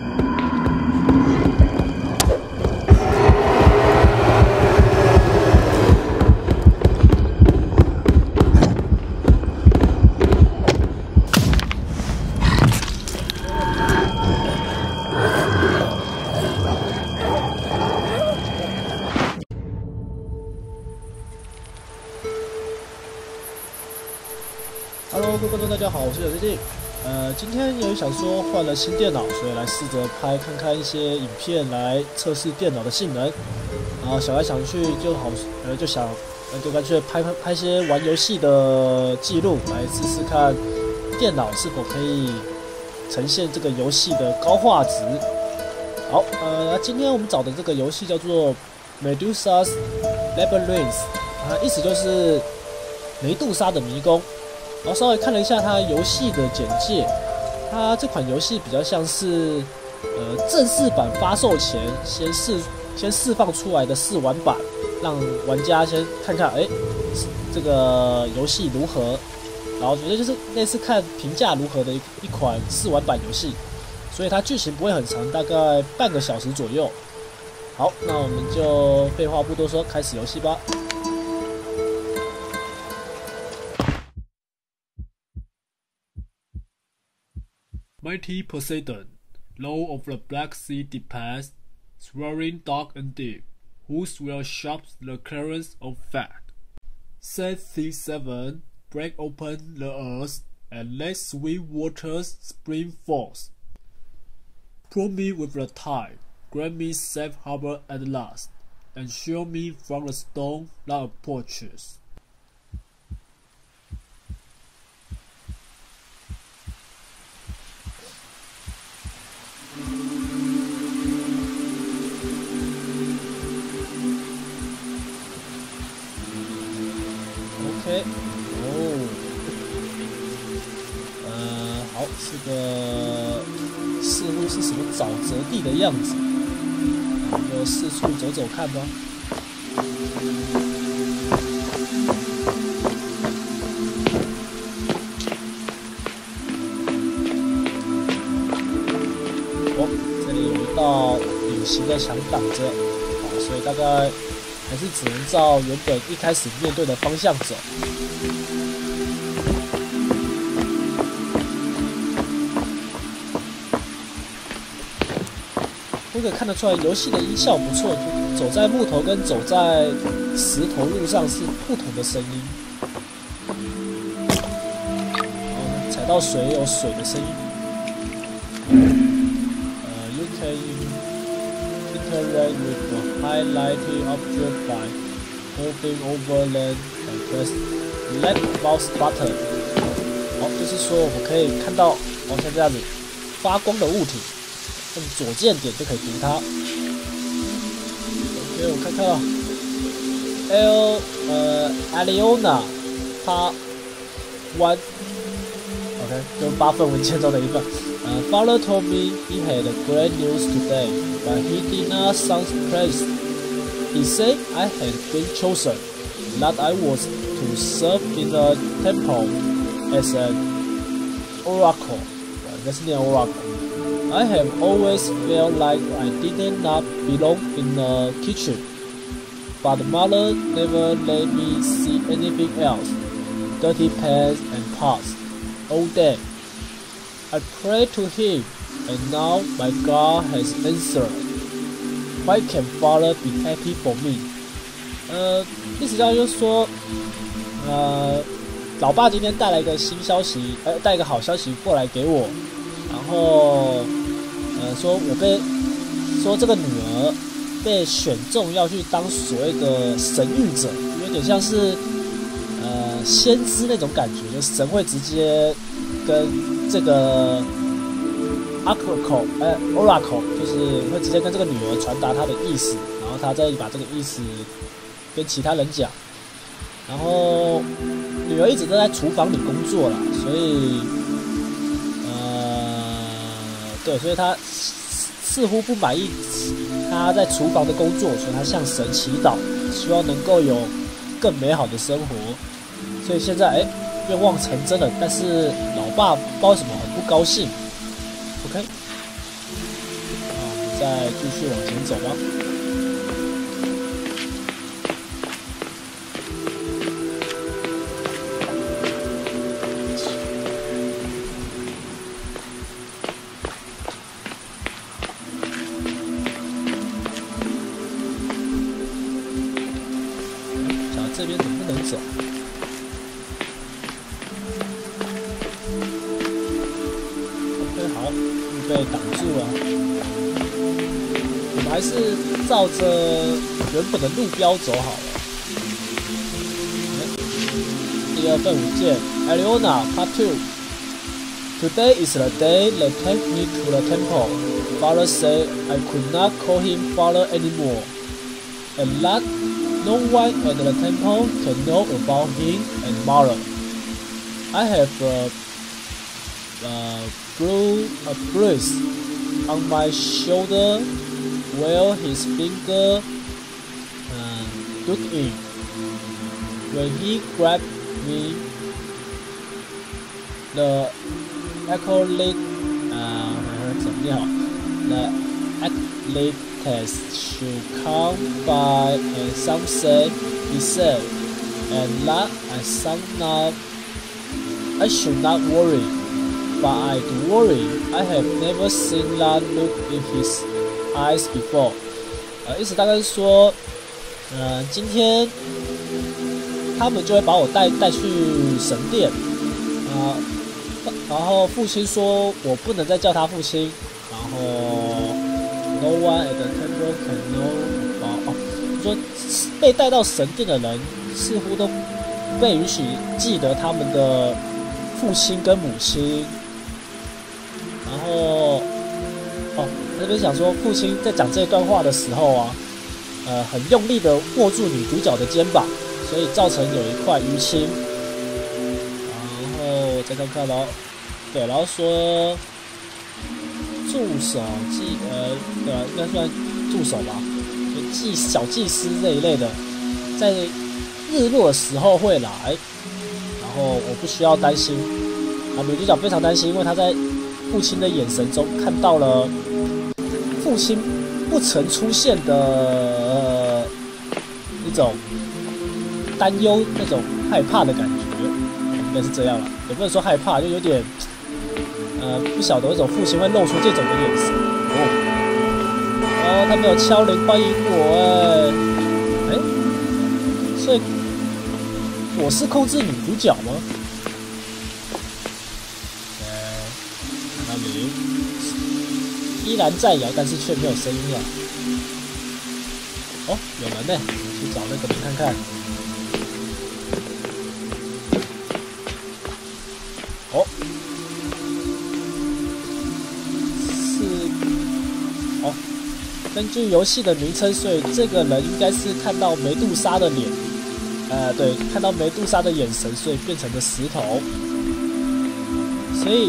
Hello， 各位观众，大家好，我是有最近。今天有想说换了新电脑，所以来试着看看一些影片来测试电脑的性能。然后想来想去就干脆拍些玩游戏的记录，来试试看电脑是否可以呈现这个游戏的高画质。好，今天我们找的这个游戏叫做 Medusa's Labyrinth， 意思就是梅杜莎的迷宫。然后稍微看了一下它游戏的简介，它这款游戏比较像是正式版发售前先释放出来的试玩版，让玩家先看看这个游戏如何，然后觉得就是类似看评价如何的一款试玩版游戏，所以它剧情不会很长，大概半个小时左右。好，那我们就废话不多说，开始游戏吧。Mighty Poseidon, Lord of the Black Sea deepest, swirling dark and deep, whose will shapes the currents of fate. Set C7, break open the earth, and let sweet waters spring forth. Pour me with the tide, grant me safe harbor at last, and shield me from the storm that approaches. OK， 好，似乎是什么沼泽地的样子，我们就四处走走看吧。这里有一道隐形的墙挡着，所以大概还是只能照原本一开始面对的方向走。可以看得出来，游戏的音效不错，走在木头跟走在石头路上是不同的声音。踩到水有水的声音。You can interact with the highlighted object by hovering over them and press left mouse button。好，就是说我们可以看到，像这样子发光的物体。用左键点就可以读它。OK， 我看看Aliona， 它1 OK， 就8份文件中的一份。Father told me he had great news today, but he did not sound pleased. He said I had been chosen, that I was to serve in the temple as an oracle. 应该是念 oracle。I have always felt like I did not belong in the kitchen, but mother never let me see anything else. Dirty pans and pots all day. I prayed to him, and now my God has answered. Why can Father be happy for me? 意思就是说，老爸今天带来一个新消息，带一个好消息过来给我，然后。说这个女儿被选中要去当所谓的神谕者，有点像是先知那种感觉，就神会直接跟这个 oracle 就是会直接跟这个女儿传达她的意思，然后她再把这个意思跟其他人讲。然后女儿一直都在厨房里工作啦，所以所以她似乎不满意她在厨房的工作，所以她向神祈祷，希望能够有更美好的生活。所以现在愿望成真了，但是老爸不知道为什么很不高兴。OK， 再继续往前走吧。这边能不能走 ？OK， 好，被挡住了。我们还是照着原本的路标走好了。第二份舞件 ，Aliona Part 2。Today is the day they take me to the temple. Father said I could not call him father anymore, and that no one at the temple can know about him and mother. I have a bruise on my shoulder where his finger dug in. When he grabbed me, the acolyte, the acolytes should come by and some said, he said, and that I should not worry. But I do worry. I have never seen that look in his eyes before. 意思大概是说，今天他们就会把我带去神殿，然后父亲说我不能再叫他父亲，然后 no one at the temple can know about， 说被带到神殿的人似乎都被允许记得他们的父亲跟母亲。然后，这边想说，父亲在讲这段话的时候啊，很用力的握住女主角的肩膀，所以造成有一块淤青。然后再看看咯，对，然后说助手对啊，应该算助手吧，就小祭司这一类的，在日落的时候会来，然后我不需要担心。女主角非常担心，因为她在父亲的眼神中看到了父亲不曾出现的一种担忧，那种害怕的感觉，应该是这样了。也不能说害怕，就有点不晓得为什么父亲会露出这种的眼神。他没有敲铃欢迎我所以我是控制女主角吗？依然在摇，但是却没有声音了。有门呢，去找那个门看看。根据游戏的名称，所以这个人应该是看到梅杜莎的脸，对，看到梅杜莎的眼神，所以变成了石头。所以，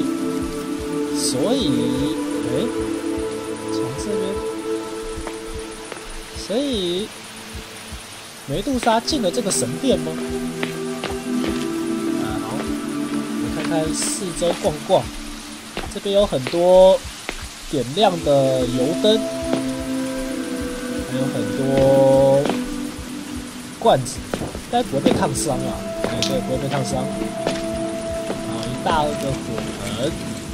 从这边，所以梅杜莎进了这个神殿吗？好，我看看四周逛逛，这边有很多点亮的油灯。有很多罐子，应该不会被烫伤啊。对，不会被烫伤。然后一大个火盆，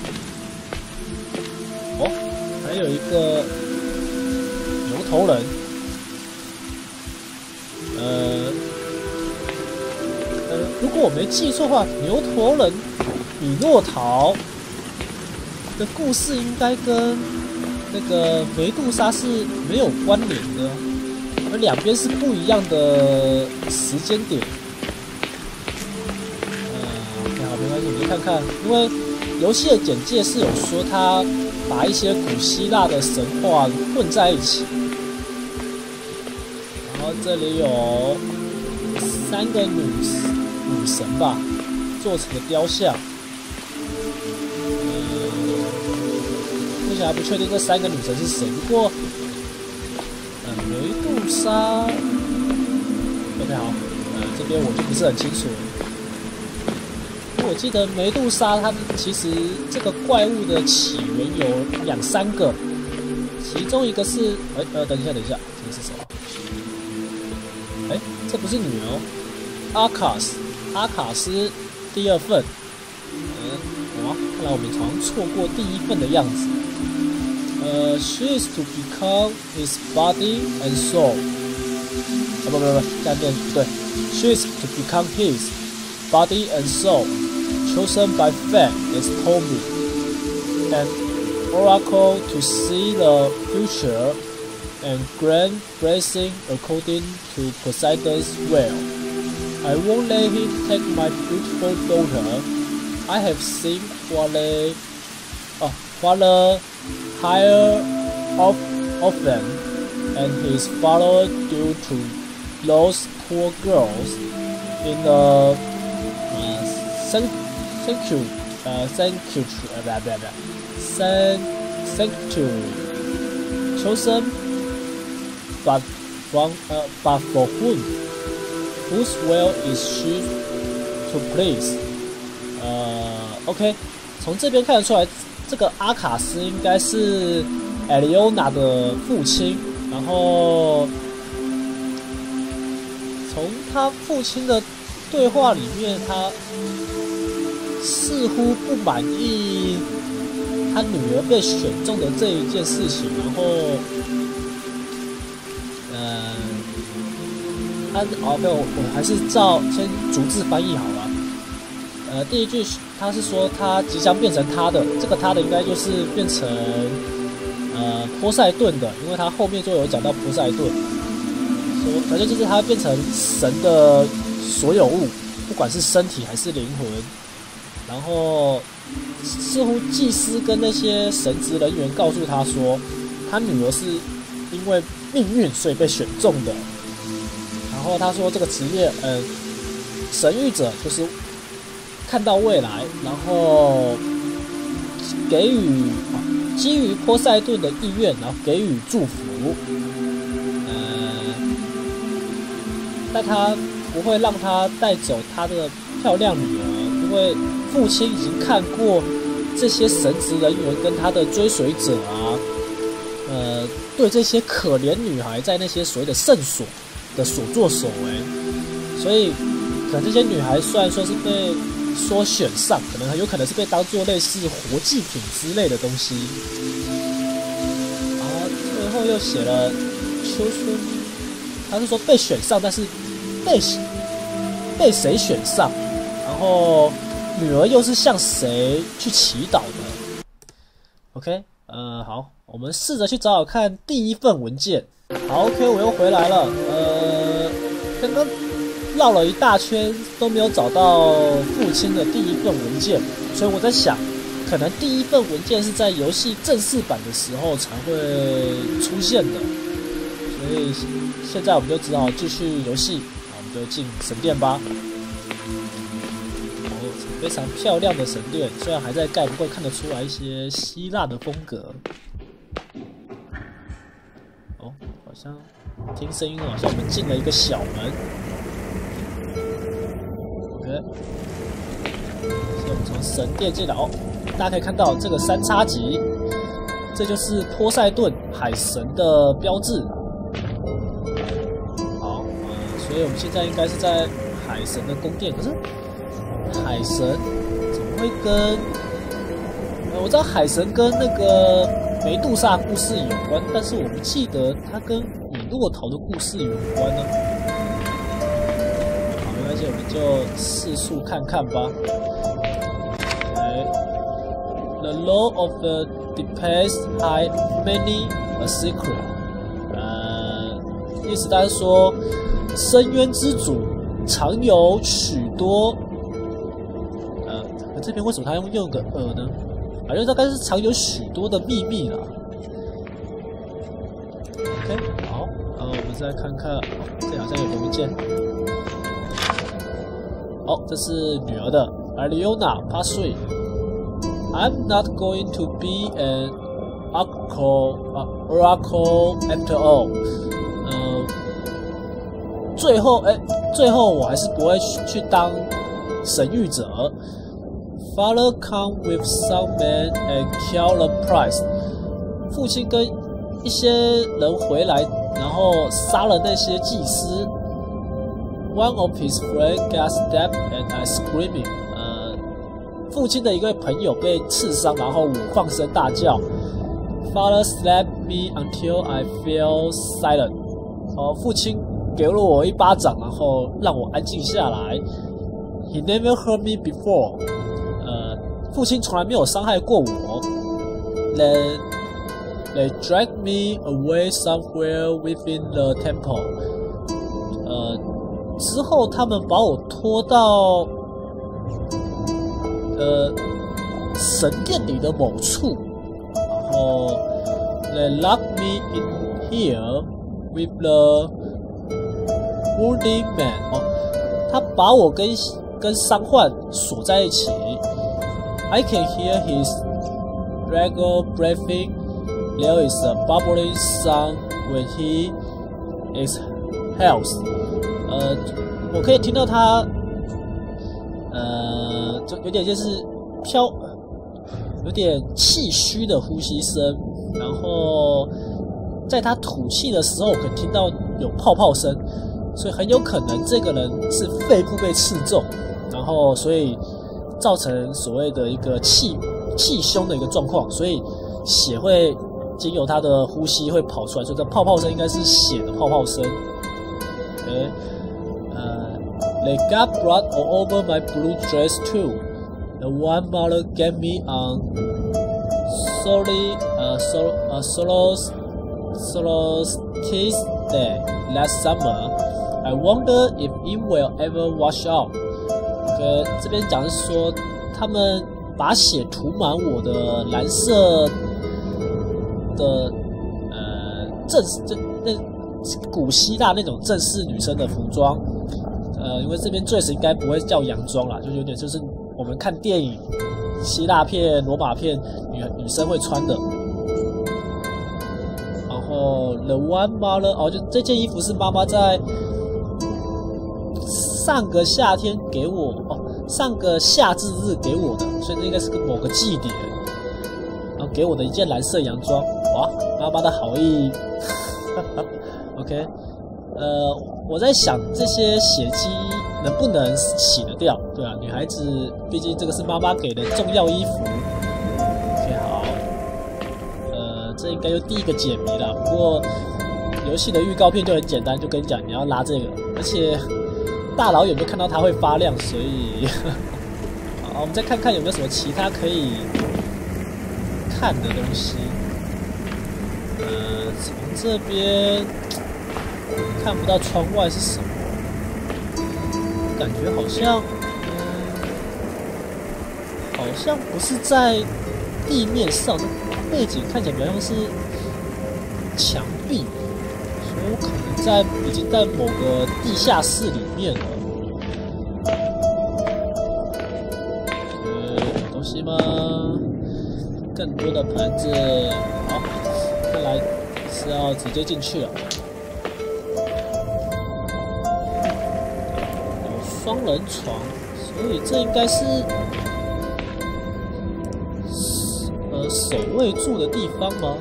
还有一个牛头人。如果我没记错的话，牛头人米诺陶的故事应该跟那个梅杜莎是没有关联的，而两边是不一样的时间点。好，没关系，你看看，因为游戏的简介是有说他把一些古希腊的神话混在一起。然后这里有3个女神吧，做成的雕像。目前还不确定这3个女神是谁，不过梅杜莎 ，OK 好，这边我就不是很清楚了。我记得梅杜莎它其实这个怪物的起源有2、3个， 其中一个是，等一下，这个是什么？这不是女儿哦，阿卡斯第2份。看来我们好像错过第1份的样子。She is to become his body and soul。不，这样念不对。She is to become his body and soul, chosen by fate as told me, an oracle to see the future and grant blessing according to Poseidon's will. I won't let him take my beautiful daughter. I have seen what the higher of them and his father do to those poor girls in the sanctuary, chosen but for whom? Whose will is she to please? OK， 从这边看得出来，这个阿卡斯应该是艾莉欧娜的父亲。然后从他父亲的对话里面，他似乎不满意他女儿被选中的这一件事情。然后，OK， 我还是先逐字翻译好了。第一句他是说他即将变成他的，这个他的应该就是变成波塞顿的，因为他后面就有讲到波塞顿，说反正就是他变成神的所有物，不管是身体还是灵魂。然后似乎祭司跟那些神职人员告诉他说，他女儿是因为命运所以被选中的。然后他说这个职业，神谕者就是看到未来，然后给予基于波塞顿的意愿，然后给予祝福。但他不会让他带走他的漂亮女儿，因为父亲已经看过这些神职人员跟他的追随者对这些可怜女孩在那些所谓的圣所的所作所为，所以可能这些女孩虽然说是被选上，可能很有可能是被当作类似活祭品之类的东西。然后最后又写了秋春，他是说被选上，但是被谁选上，然后女儿又是向谁去祈祷的 ？OK， 好，我们试着去找找看第一份文件。好 ，OK， 我又回来了。刚刚绕了一大圈都没有找到父亲的第一份文件，所以我在想，可能第一份文件是在游戏正式版的时候才会出现的。所以现在我们就只好继续游戏，我们就进神殿吧。非常漂亮的神殿，虽然还在盖，不过看得出来一些希腊的风格。好像听声音好像我们进了一个小门。OK， 所以我们从神殿进来大家可以看到这个3叉戟，这就是波塞顿海神的标志。好，所以我们现在应该是在海神的宫殿，可是海神怎么会跟我知道海神跟那个梅杜莎故事有关，但是我不记得它跟以诺头的故事有关呢。好，没关系，我们就试速看看吧。The law of the deepest hide many a secret。意思当然说，深渊之主常有许多。这边为什么他用个呢？反正大概是藏有许多的秘密啦。OK， 好，我们再看看，这好像有个文件。这是女儿的 Aliona Part 3。I'm not going to be an oracle after all。最后我还是不会去当神谕者。Father come with some men and kill the priest。父亲跟一些人回来，然后杀了那些祭司。One of his friends got stabbed and I screaming. 父亲的一位朋友被刺伤，然后我放声大叫。Father slapped me until I fell silent. 父亲给了我一巴掌，然后让我安静下来。He never hurt me before. 父亲从来没有伤害过我。Then they dragged me away somewhere within the temple. 之后他们把我拖到神殿里的某处，然后 they locked me in here with the wounded man. 他把我跟伤患锁在一起。I can hear his regular breathing. There is a bubbling sound when he exhales. 我可以听到他，就有点就是有点气虚的呼吸声，然后在他吐气的时候，可以听到有泡泡声，所以很有可能这个人是肺部被刺中，然后所以造成所谓的一个气胸的一个状况，所以血会经由他的呼吸会跑出来，所以这泡泡声应该是血的泡泡声。They got blood all over my blue dress too. The one mother gave me on solstice day last summer. I wonder if it will ever wash out. 这边讲是说，他们把血涂满我的蓝色的古希腊那种正式女生的服装。因为这边最应该不会叫洋装啦，就有点就是我们看电影希腊片、罗马片女生会穿的。然后 The one mother 就这件衣服是妈妈在上个夏天给我上个夏至日给我的，所以这应该是某个祭典，然后给我的一件蓝色洋装。哇，妈妈的好意。OK。我在想这些血迹能不能洗得掉？对啊，女孩子毕竟这个是妈妈给的重要衣服。OK， 好，这应该就第一个解谜了。不过游戏的预告片就很简单，就跟你讲你要拉这个，而且大老远就看到它会发亮，所以好，我们再看看有没有什么其他可以看的东西。从这边。看不到窗外是什么，感觉好像不是在地面上，背景看起来比较像是墙壁，所以我可能已经在某个地下室里面了。有东西吗？更多的盘子，好，看来是要直接进去了。双人床，所以这应该是守卫住的地方吗？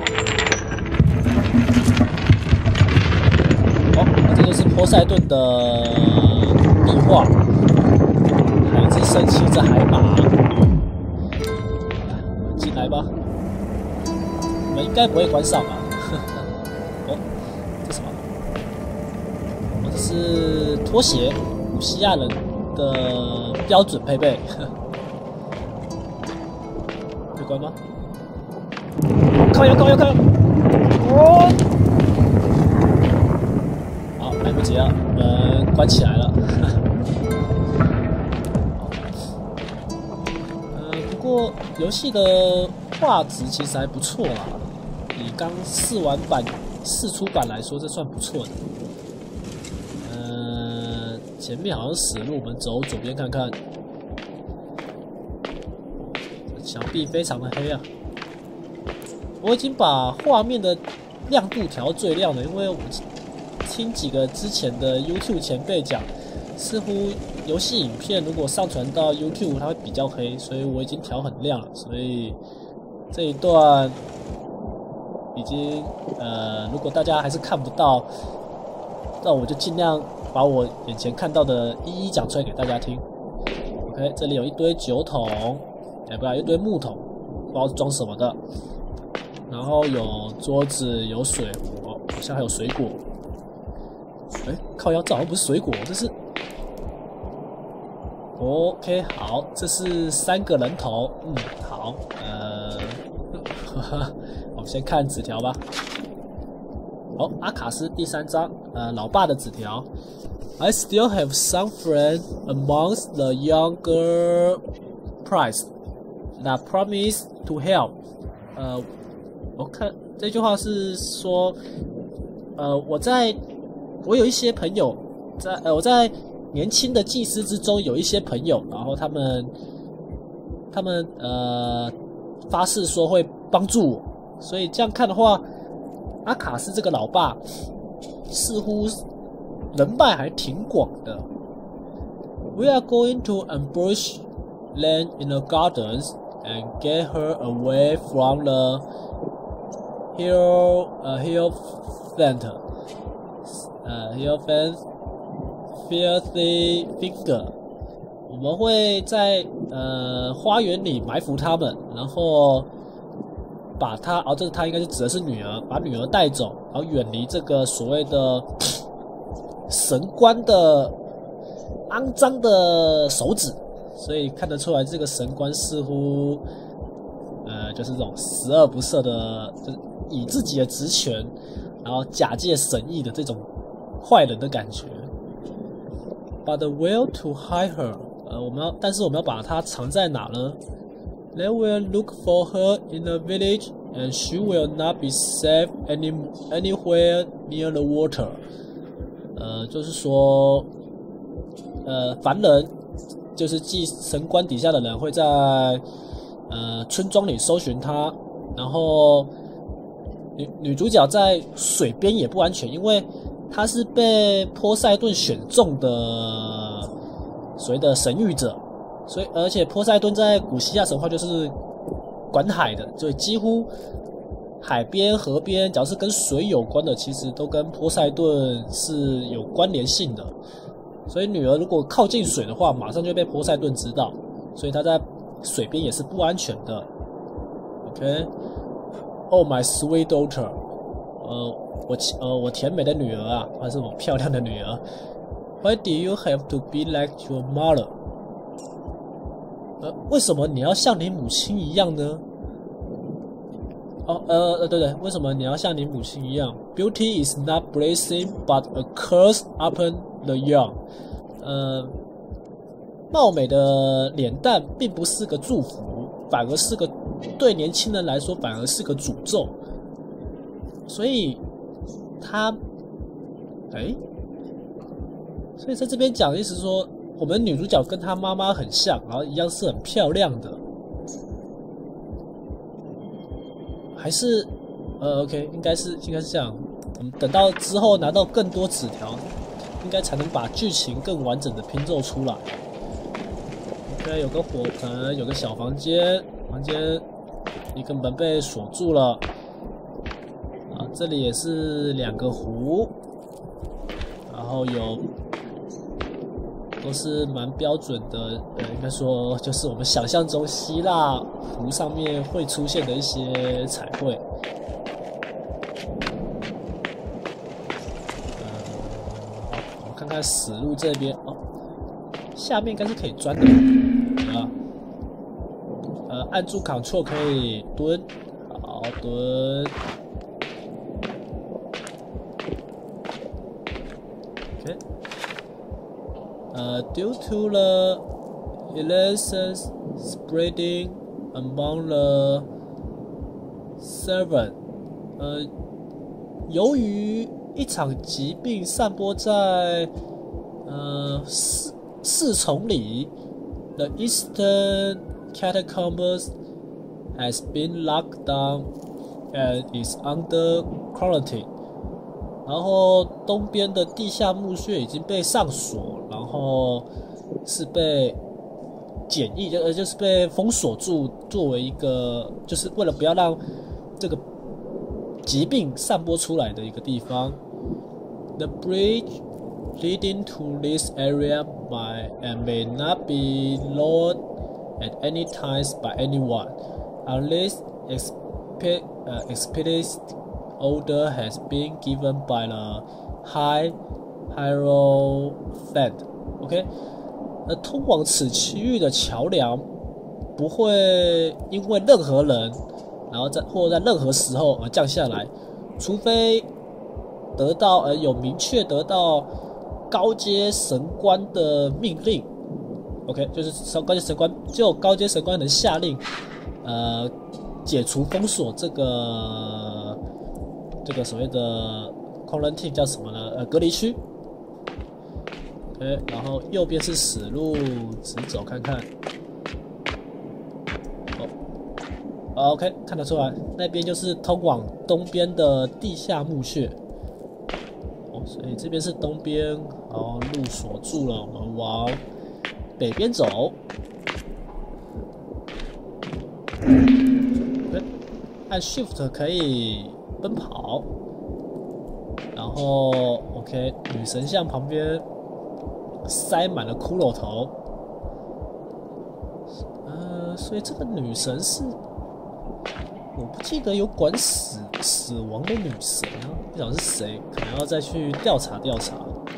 这就是波塞顿的壁画，还有一只身骑着海马。进来吧，门应该不会关上吧？这什么？这是拖鞋。西亚人的标准配备，会关吗？靠右！好，来不及了，门关起来了。不过游戏的画质其实还不错啦，以刚试出版来说，这算不错的。前面好像死路，我们走左边看看。墙壁非常的黑啊！我已经把画面的亮度调最亮了，因为我听几个之前的 YouTube 前辈讲，似乎游戏影片如果上传到 YouTube 它会比较黑，所以我已经调很亮了，所以这一段比已经如果大家还是看不到，那我就尽量把我眼前看到的一一讲出来给大家听。OK， 这里有一堆酒桶，不要一堆木桶，不知道是装什么的。然后有桌子，有水壶，好像还有水果。靠腰，这好像不是水果，这是。OK， 好，这是3个人头，好，我们先看纸条吧。阿卡斯第3章，老爸的纸条。I still have some friends amongst the younger priest that promise to help. 我看这句话是说，我有一些朋友我在年轻的祭司之中有一些朋友，然后他们发誓说会帮助我，所以这样看的话，阿卡斯这个老爸似乎人脉还挺广的。We are going to ambush land in the gardens and get her away from the Hierophant filthy finger。我们会在花园里埋伏他们，然后把他这个他应该是指的是女儿，把女儿带走，然后远离这个所谓的神官的肮脏的手指。所以看得出来，这个神官似乎就是这种十恶不赦的，就是以自己的职权，然后假借神意的这种坏人的感觉。But where to hide her？但是我们要把它藏在哪呢 ？They will look for her in the village, and she will not be safe anywhere near the water。就是说，凡人就是祭神官底下的人会在村庄里搜寻她，然后女主角在水边也不安全，因为她是被波塞顿选中的所谓的神谕者，所以而且波塞顿在古希腊神话就是管海的，所以几乎海边、河边，只要是跟水有关的，其实都跟波塞顿是有关联性的。所以女儿如果靠近水的话，马上就会被波塞顿知道，所以她在水边也是不安全的。OK， Oh my sweet daughter， 我甜美的女儿啊，还是我漂亮的女儿。Why do you have to be like your mother？ 为什么你要像你母亲一样呢？对，为什么你要像你母亲一样 ？Beauty is not blessing, but a curse upon the young。貌美的脸蛋并不是个祝福，反而是个对年轻人来说，反而是个诅咒。所以所以在这边讲的意思是说，我们女主角跟她妈妈很像，然后一样是很漂亮的。还是OK， 应该是这样。我们等到之后拿到更多纸条，应该才能把剧情更完整的拼凑出来。OK， 有个火盆，有个小房间，一个门被锁住了。这里也是2个壶，然后都是蛮标准的，应该说就是我们想象中希腊壶上面会出现的一些彩绘。我们看看死路这边下面应该是可以钻的按住 Ctrl 可以蹲，好蹲。Due to the illness spreading among the servant， 由于一场疾病散播在侍从里 ，the eastern catacombs has been locked down and is under quarantine。然后东边的地下墓穴已经被上锁，然后是被检疫，就是被封锁住，作为一个就是为了不要让这个疾病散播出来的一个地方。The bridge leading to this area may not be lowered at any times by anyone, unless explicit order has been given by the Hierophant. OK， 通往此区域的桥梁不会因为任何人，然后或在任何时候而降下来，除非得到有明确得到高阶神官的命令。OK， 就是高阶神官，只有高阶神官能下令，解除封锁这个所谓的 quarantine 叫什么呢？隔离区。OK， 然后右边是死路，直走看看。OK， 看得出来，那边就是通往东边的地下墓穴。所以这边是东边，好，路锁住了，我们往北边走。按 Shift 可以奔跑，然后 OK， 女神像旁边塞满了骷髅头，所以这个女神是，我不记得有管死亡的女神啊，不晓得是谁，可能要再去调查调查。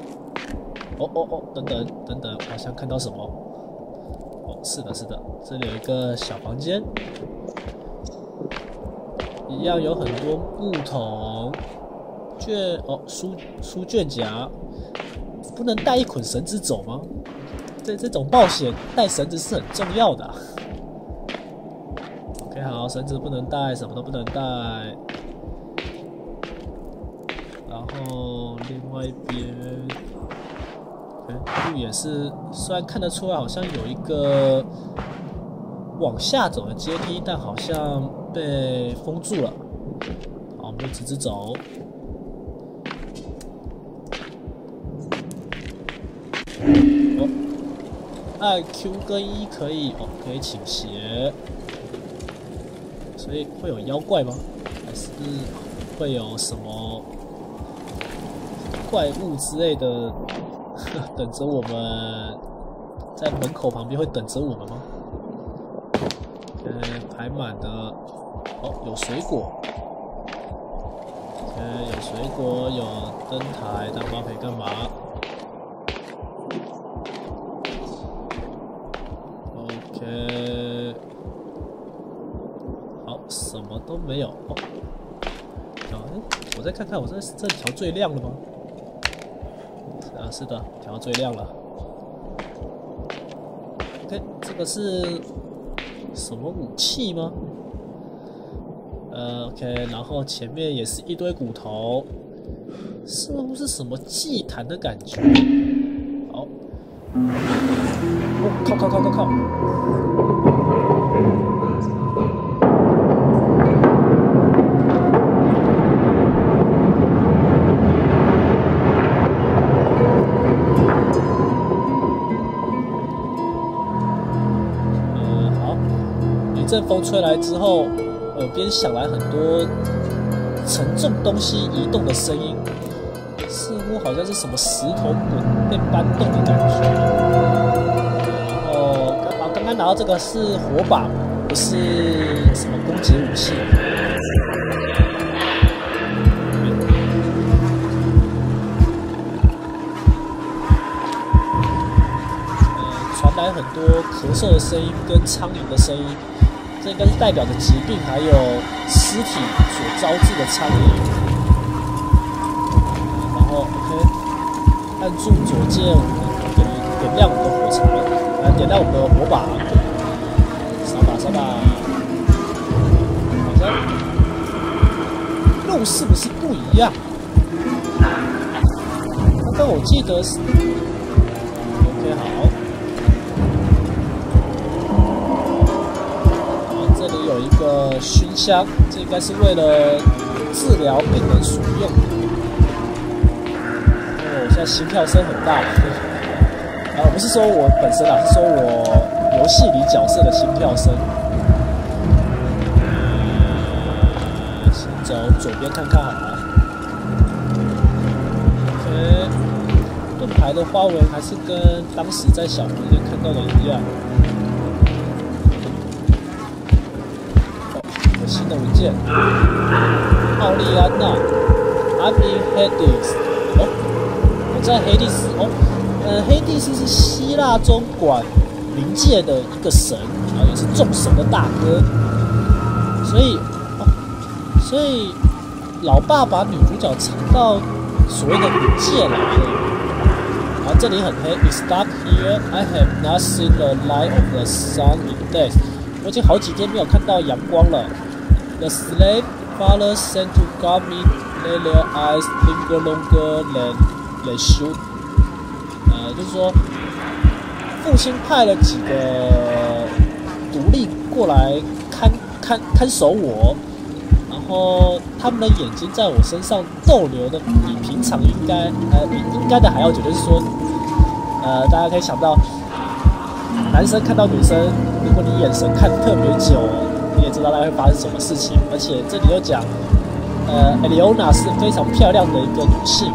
等等，好像看到什么？是的，这里有一个小房间，一样有很多木桶、书卷夹，不能带一捆绳子走吗？这种冒险带绳子是很重要的。OK， 好，绳子不能带，什么都不能带。然后另外一边，路也是，虽然看得出来好像有一个往下走的阶梯，但好像被封住了。好，我们就直直走。按 Q 跟 E 可以可以倾斜，所以会有妖怪吗？还是会有什么怪物之类的等着我们，在门口旁边会等着我们吗？排满的，有水果，有水果，有灯台，但不知道可以干嘛。好，什么都没有。我再看看，我这条最亮了吗？是的，调最亮了。OK， 这个是什么武器吗？OK， 然后前面也是一堆骨头，似乎是什么祭坛的感觉。好，靠！阵风吹来之后，耳边响来很多沉重东西移动的声音，似乎好像是什么石头滚被搬动的感觉。然后刚刚拿到这个是火把，不是什么攻击武器。传来很多咳嗽的声音跟苍蝇的声音。这应该是代表着疾病还有尸体所招致的苍蝇。然后 OK， 按住左键，我们点亮我们的火柴，来点亮我们的火把，烧吧。好像路是不是不一样？刚刚我记得是 OK 好。有一个熏香，这应该是为了治疗病人所用的。现在心跳声很大。不是说我本身啊，是说我游戏里角色的心跳声。先走走左边看看好了。OK， 盾牌的花纹还是跟当时在小房间看到的一样。哦，有新的文件。奥利安娜 ，I'm in Hades。哦，我在黑帝斯。哦，黑帝斯是希腊中管冥界的一个神，然后也是众神的大哥。所以老爸把女主角藏到所谓的冥界来了。然后这里很黑 ，It's dark here. I have not seen the light of the sun in days. 我已经好几天没有看到阳光了。The slave fathers sent to guard me let their eyes linger longer than they should. 就是说，父亲派了几个奴隶过来看守我。然后他们的眼睛在我身上逗留的比平常应该的还要久，就是说，大家可以想到，男生看到女生，如果你眼神看特别久，你也知道大概会发生什么事情。而且这里又讲，Eliona 是非常漂亮的一个女性。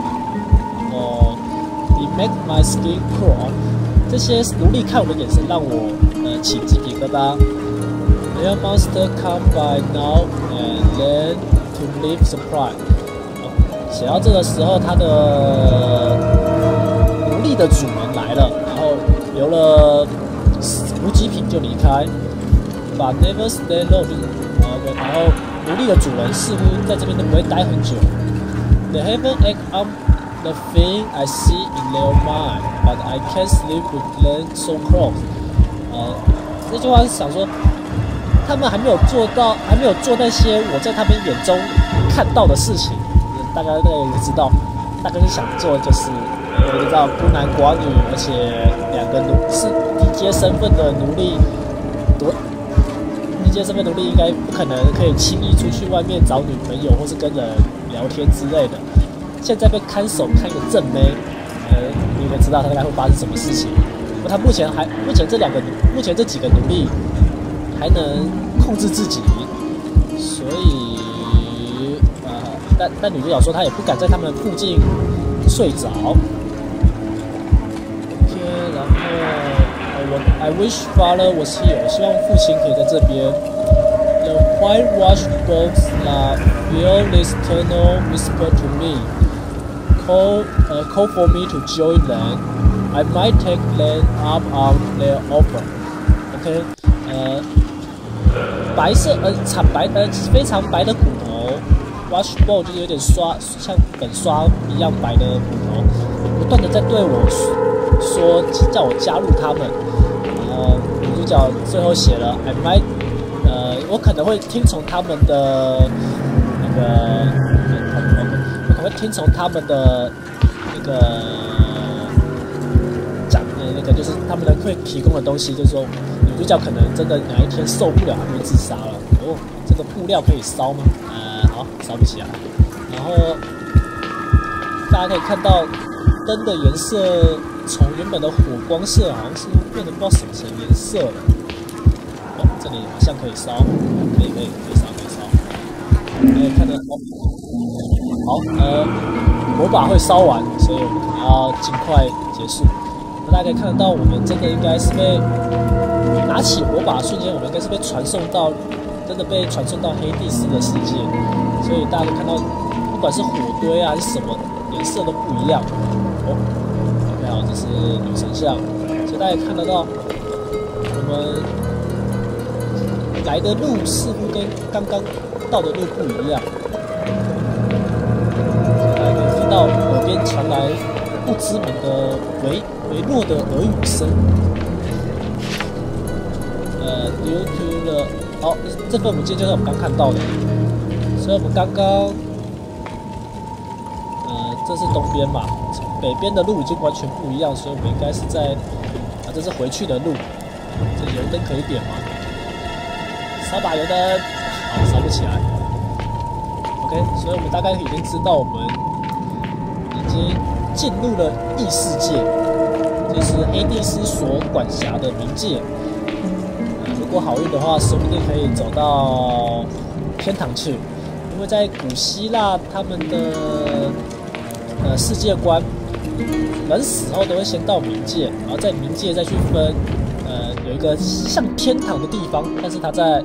你 make my skin crawl。这些奴隶看我的眼神让我起鸡皮疙瘩。Their monster come by now and then to leave surprise。写到这个时候，他的奴隶的主人来了，然后留了补给品就离开。But never stay long， 然后奴隶的主人似乎在这边都不会待很久。The heaven act on the thing I see in their mind, but I can't sleep with them so close。这句话是想说。他们还没有做那些我在他们眼中看到的事情，大家也知道，大概是想做的就是你知道孤男寡女，而且两个是低阶身份的奴隶，低阶身份奴隶应该不可能可以轻易出去外面找女朋友或是跟人聊天之类的。现在被看守看一个正妹，你们知道他大概会发生什么事情。不过他目前这几个奴隶。还能控制自己，所以但女主角说她也不敢在他们附近睡着。OK， 然后I wish father was here， 我希望父亲可以在这边。The whitewashed boats that fill this tunnel whisper to me, call for me to join them. I might take them up on their offer. OK，白色惨白非常白的骨头 ，washboard 就是有点像粉刷一样白的骨头，不断的在对我说叫我加入他们。女主角最后写了 I might， 我可能会听从他们的那个，我可能会听从他们的那个讲的那个，就是他们会提供的东西，就是说。女主角可能真的哪一天受不了，还会自杀了。这个布料可以烧吗？好，烧不起来。然后大家可以看到灯的颜色从原本的火光色，好像是变得不知道什么颜色了。这里好像可以烧，可以烧。看得好，火把会烧完，所以我们可能要尽快结束。大家可以看得到，我们真的应该是被。拿起火把的瞬间，我们应该是被传送到黑帝斯的世界，所以大家可以看到，不管是火堆啊还是什么颜色都不一样。OK， 好，这是女神像，所以大家看得到，我们来的路似乎跟刚刚到的路不一样。大家可以听到耳边传来不知名的微弱的耳语声。Due to the 这份文件就是我们刚看到的，所以我们刚刚这是东边嘛，北边的路已经完全不一样，所以我们应该是在这是回去的路。这油灯可以点吗？烧把油灯，好，烧不起来。OK， 所以我们大概已经知道我们已经进入了异世界，就是黑帝斯所管辖的冥界。如果好运的话，说不定可以走到天堂去。 因为在古希腊他们的世界观，人死后都会先到冥界，然后在冥界再去分，有一个像天堂的地方，但是它在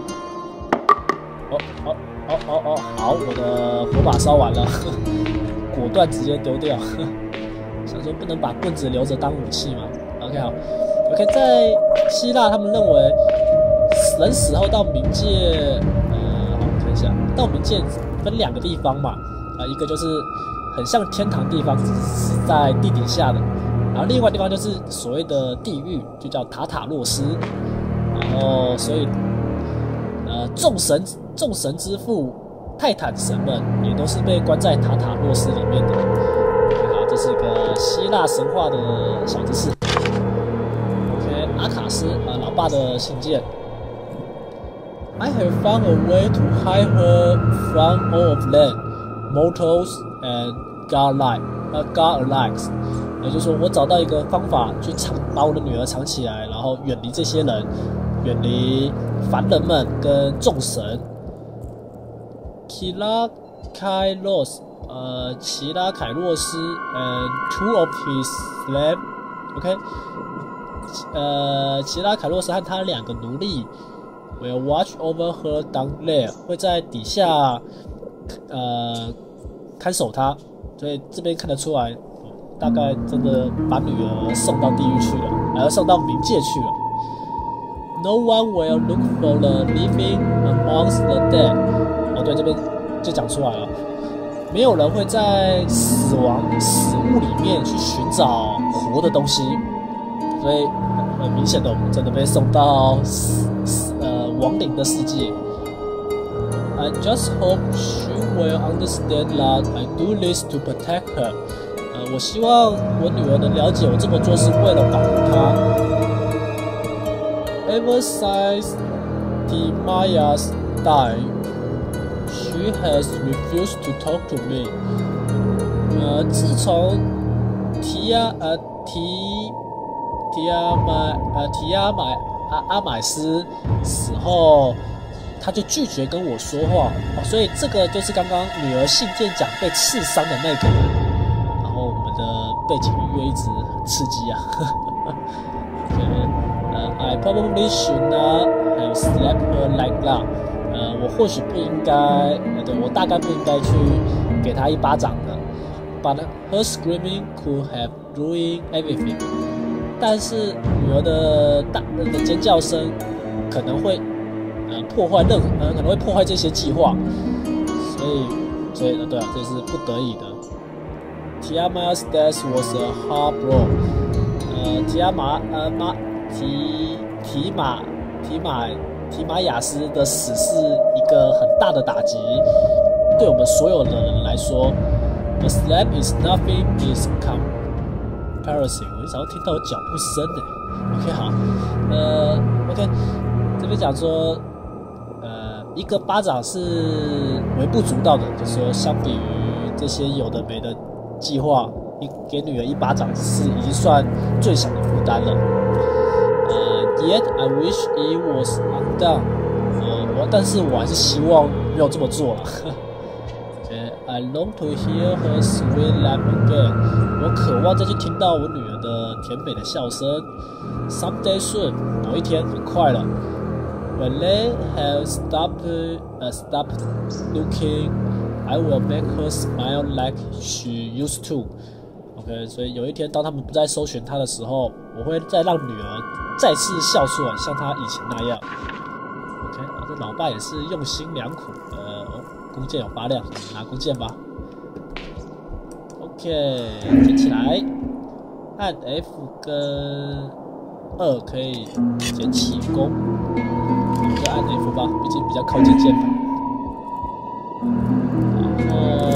好，我的火把烧完了，果断直接丢掉，想说不能把棍子留着当武器嘛。OK 好 ，OK 在希腊他们认为人死后到冥界，好我看一下，到冥界分2个地方嘛，一个就是很像天堂的地方，是在地底下的，然后另外地方就是所谓的地狱，就叫塔塔洛斯，然后所以众神之父泰坦神们也都是被关在塔塔洛斯里面的。好，这是一个希腊神话的小知识。OK， 阿卡斯老爸的信件。I have found a way to hide her from all of them, mortals and godlike. 也就是说，我找到一个方法去把我的女儿藏起来，然后远离这些人，远离凡人们跟众神。奇拉凯洛斯 and 2 of his slaves. OK， 奇拉凯洛斯和他2个奴隶 will watch over her down there， 会在底下看守她，所以这边看得出来，大概真的把女儿送到地狱去了，送到冥界去了。No one will look for the living amongst the dead。对，这边就讲出来了，没有人会在死物里面去寻找活的东西，所以很明显的，我们真的被送到亡灵的世界。I just hope she will understand that I do this to protect her。我希望我女儿能了解，我这么做是为了保护她。Ever since the Mayas died。She has refused to talk to me。自从提阿买斯死后，他就拒绝跟我说话。所以这个就是刚刚女儿信件讲被刺伤的那个人。然后我们的背景音乐一直很刺激啊。I probably should not have slapped her like that。我或许不应该，我大概不应该去给她一巴掌的。But her screaming could have ruined everything。但是女儿的尖叫声可能会破坏可能会破坏这些计划。所以对啊，这是不得已的。Tiama's death was a hard blow。提马雅斯的死是一个很大的打击，对我们所有的人来说。A slap is nothing in comparison。我一早听到有脚步声呢。OK 好，OK 这边讲说，一个巴掌是微不足道的，就是说相比于这些有的没的计划，给女儿一巴掌是已经算最小的负担了。Yet I wish it was undone。但是我还是希望没有这么做了。I long to hear her sweet laugh again。我渴望再去听到我女儿的甜美的笑声。Someday soon， 某一天很快了。When they have stopped looking, I will make her smile like she used to。OK， 所以有一天当他们不再搜寻她的时候，我会再让女儿再次笑出来，像她以前那样。OK， 这老爸也是用心良苦。弓箭有发亮，拿弓箭吧。OK， 捡起来，按 F 跟2可以捡起弓，我们就按 F 吧，毕竟比较靠近键盘。然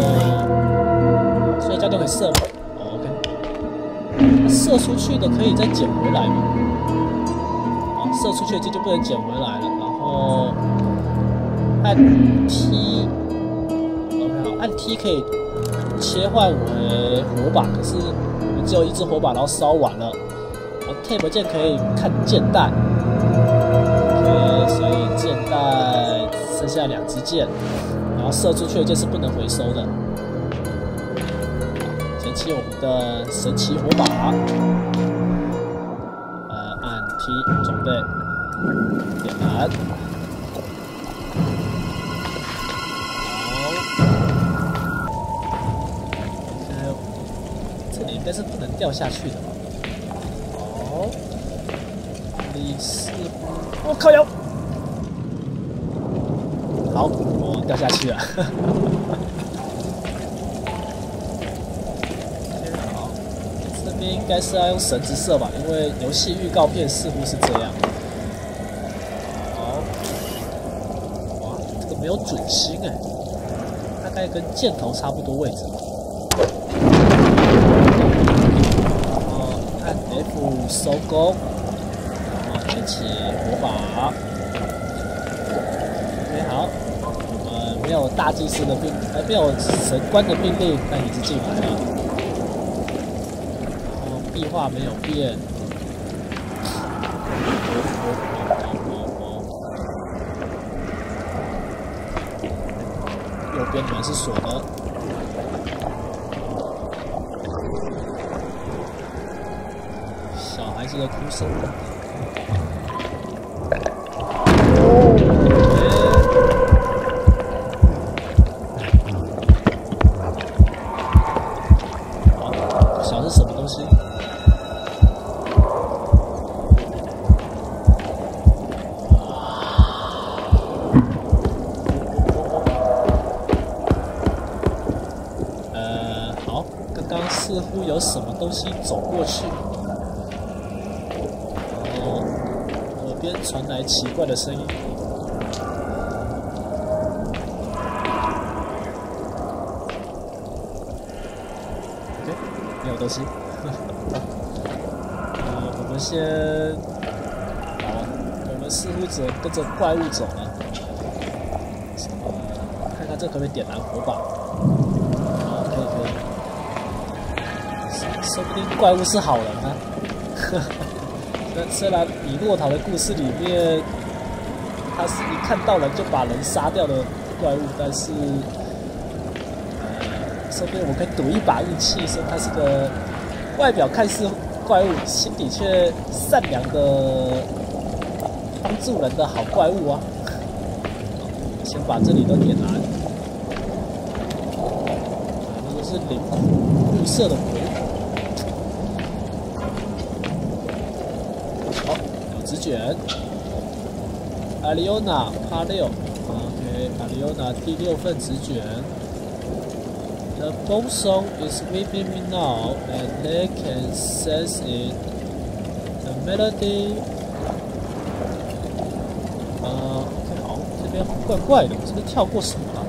后，所以这样就可以射。OK， 射出去的可以再捡回来嘛？射出去的箭就不能捡回来了。然后按 T。按 T 可以切换为火把，可是我们只有一支火把，然后烧完了。然后 Tab 键可以看箭袋 ，OK， 所以箭袋剩下2支箭。 然后射出去的箭是不能回收的。捡起我们的神奇火把，按 T 准备点燃。好，这里应该是不能掉下去的吧？好，李四，我靠腰！好，我掉下去了。好，这边应该是要用绳子射吧，因为游戏预告片似乎是这样。好，哇，这个没有准心哎，大概跟箭头差不多位置。按 F 收工，然后捡起火把。OK， 好。没有大祭司的没有神官的命令，但也是进来了。然后壁画没有变。右边门是锁的。小孩子的哭声。似乎有什么东西走过去，然后耳边传来奇怪的声音。OK， 没有东西。我们先，好，我们似乎只能跟着怪物走了。看看这可不可以点燃火把？好，可以。说不定怪物是好人啊！虽然以洛陶的故事里面，他是一看到人就把人杀掉的怪物，但是，说不定我可以赌一把运气，说他是个外表看似怪物，心底却善良的帮助人的好怪物啊！先把这里都点燃。那个是灵骨，绿色的鬼。纸卷，阿里欧娜帕六 ，OK， 阿里欧娜第6份纸卷。The bone song is within me now, and they can sense it. The melody， OK， 好，这边怪怪的，这边跳过什么了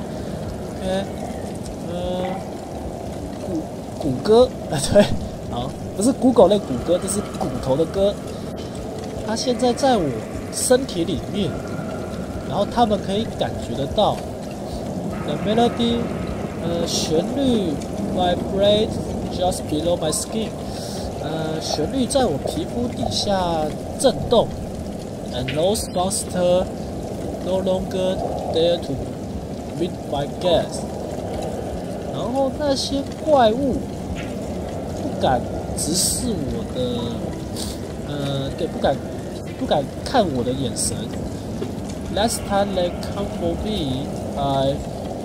？OK，骨歌，对，好，不是Google那骨歌，这是骨头的歌。它现在在我身体里面，然后他们可以感觉得到 the melody， 旋律 vibrate just below my skin， 旋律在我皮肤底下震动 ，and those monsters no longer dare to meet my gaze， 然后那些怪物不敢直视我的，对，不敢看我的眼神。Last time they come for me, I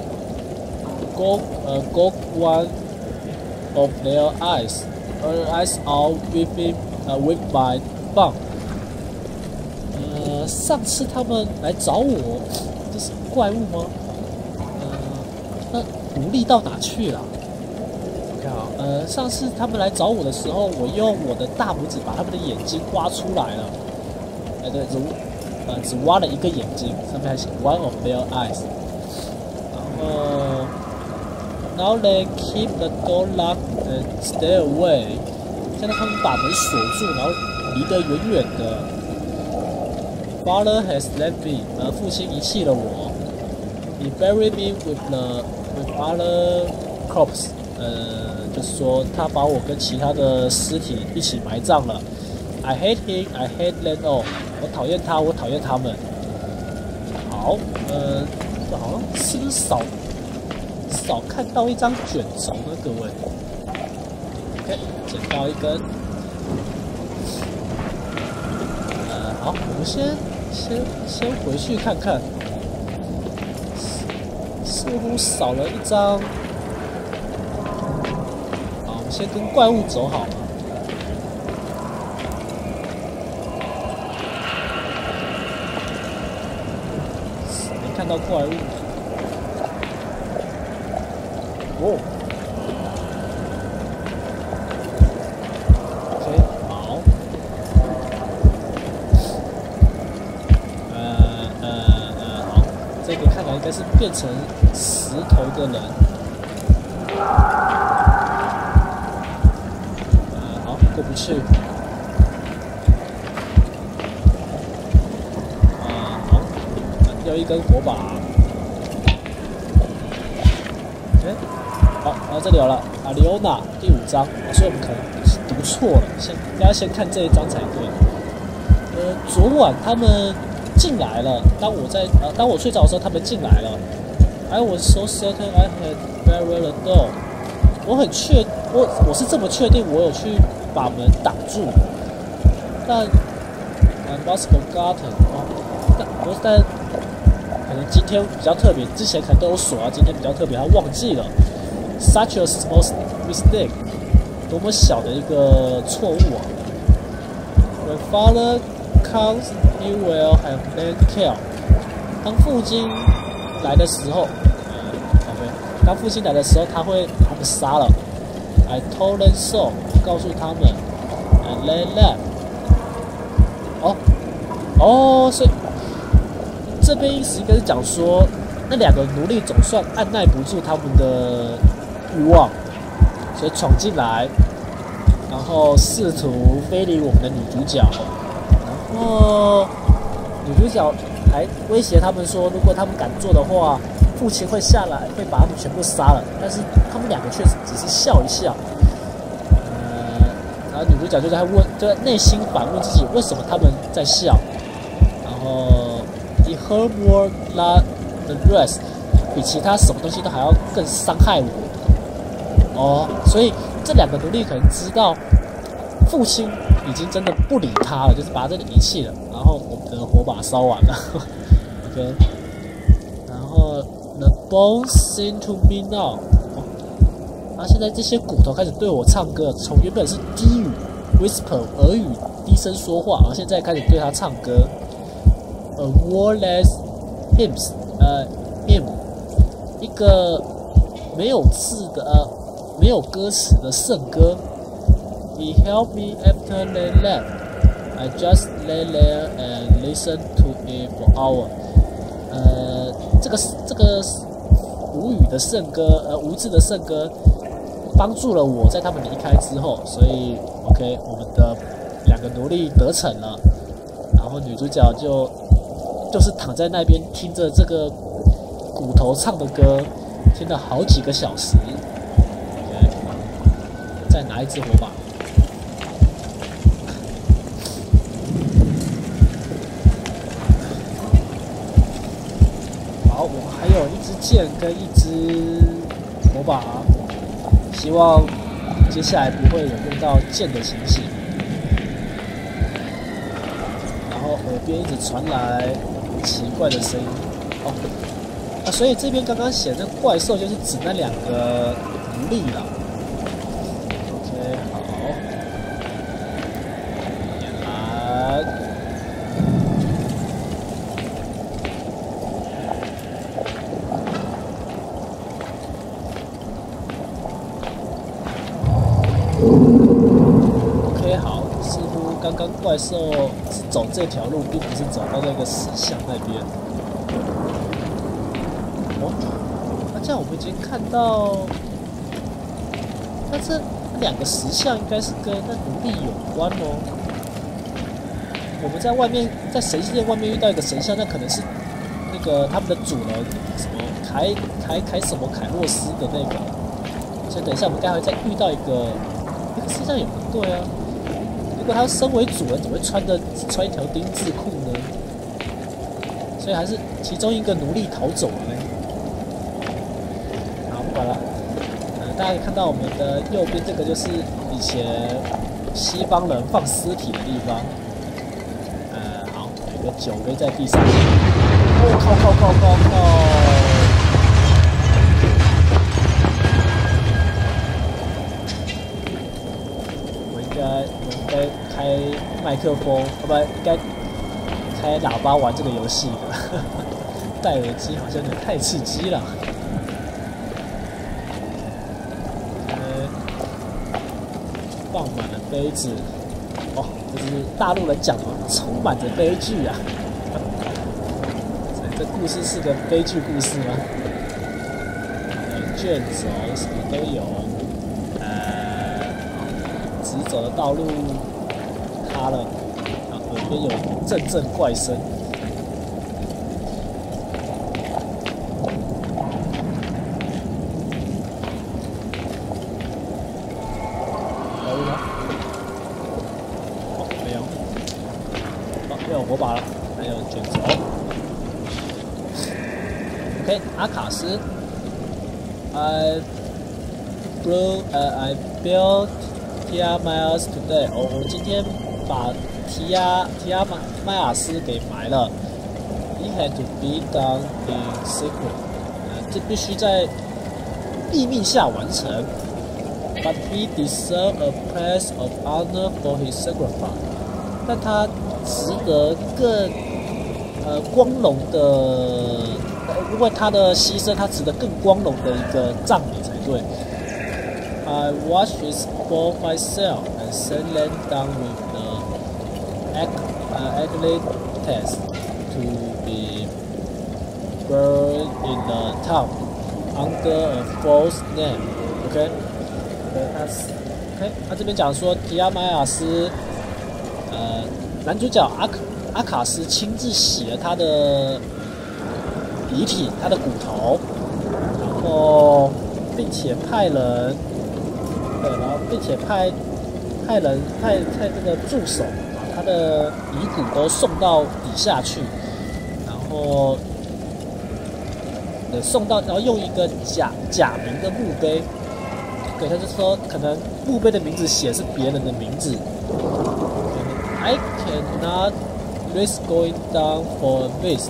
got one of their eyes out with my bomb。上次他们来找我，这是怪物吗？那无力到哪去了？ OK， 好，上次他们来找我的时候，我用我的大拇指把他们的眼睛挖出来了。对，只挖了一个眼睛，上面还写 one of their eyes。然后 ，now they keep the door locked and stay away。现在他们把门锁住，然后离得远远的。Father has left me， 父亲遗弃了我。He buried me with other corpses。就是说他把我跟其他的尸体一起埋葬了。I hate him, I hate them all。我讨厌他，我讨厌他们。好， 好像是不是少看到一张卷轴呢？各位 ，OK， 捡到一根。好，我们先回去看看，似乎少了一张。好，我们先跟怪物走好了。没看到怪物。哦。OK， 好。好，这个看来应该是变成石头的人。好，过不去。好，掉一根火把。OK， 好，然后这里有了阿里欧娜第5章，所以我们可能读错了，应该先看这一章才对。昨晚他们进来了。当我睡着的时候，他们进来了。I was so certain I had barred the door。我是这么确定，我有去把门挡住。但 I must forgotten。但可能今天比较特别，之前可能都有锁啊，今天比较特别，他忘记了。Such a small mistake， 多么小的一个错误啊 ！When father comes, he will have them killed。当父亲来的时候，OK， 当父亲来的时候，他会把他们杀了。I told them so， 告诉他们 ，and they left。所以这边意思应该是讲说，那2个奴隶总算按耐不住他们的欲望，所以闯进来，然后试图非礼我们的女主角。然后女主角还威胁他们说，如果他们敢做的话，父亲会下来，会把他们全部杀了。但是他们2个却只是笑一笑。然后女主角就在内心反问自己，为什么他们在笑？然后 It hurt more than the rest， 比其他什么东西都还要更伤害我。所以这2个奴隶可能知道父亲已经真的不理他了，就是把他这里遗弃了。然后我们的火把烧完了，OK。然后 The bones sing to me now。然后现在这些骨头开始对我唱歌，从原本是低语 whisper 耳语低声说话，然后现在开始对他唱歌。A wordless hymns， hymn， 一个没有字的没有歌词的圣歌。He helped me after they left. I just lay there and listened to it for hours. 这个无语的圣歌，无字的圣歌，帮助了我在他们离开之后，所以 OK， 我们的2个奴隶得逞了，然后女主角就是躺在那边听着这个骨头唱的歌，听了好几个小时。OK， 再拿一支火把。好，我们还有一支剑跟一支火把，希望接下来不会有用到剑的情形。然后耳边一直传来奇怪的声音。所以这边刚刚写那怪兽就是指那2个奴隶了。OK， 好，点燃。OK， 好，似乎刚刚怪兽是走这条路，并不是走到那个石像那边。那这样我们已经看到，那这2个石像应该是跟那奴隶有关哦。我们在外面，在神仙殿外面遇到一个神像，那可能是那个他们的主人什么凯什么凯洛斯的那个。所以等一下我们待会再遇到一个石像也不对啊。如果他身为主人，怎么会只穿一条丁字裤呢？ 所以还是其中一个奴隶逃走了呢。好，不管了。大家可以看到我们的右边这个就是以前西方人放尸体的地方。好，有个酒杯在地上。哦，靠！我应该开麦克风，不，应该开喇叭玩这个游戏的。戴耳机好像有点太刺激了。放满了杯子，哦，这是大陆人讲的，充满着悲剧啊！所以这故事是个悲剧故事吗？卷轴什么都有，直走的道路塌了，耳边有阵阵怪声。有火把了，还有卷轴。OK， 阿卡斯 I built Tia Myers today。我今天把提亚麦亚斯给埋了。It had to be done in secret。这必须在秘密下完成。But he deserved a place of honor for his sacrifice。但他值得更光荣的，因为他的牺牲，他值得更光荣的一个葬礼才对。I watched it for myself and sent them down with the agony test to be buried in the town under a false name. OK， 他这边讲说提亚麦亚斯。男主角阿卡斯亲自洗了他的遗体，他的骨头，然后并且派人，然后并且派这个助手把他的遗骨都送到底下去，然后送到，然后用一个假名的墓碑，对，他就说可能墓碑的名字写是别人的名字。I cannot risk going down for a visit.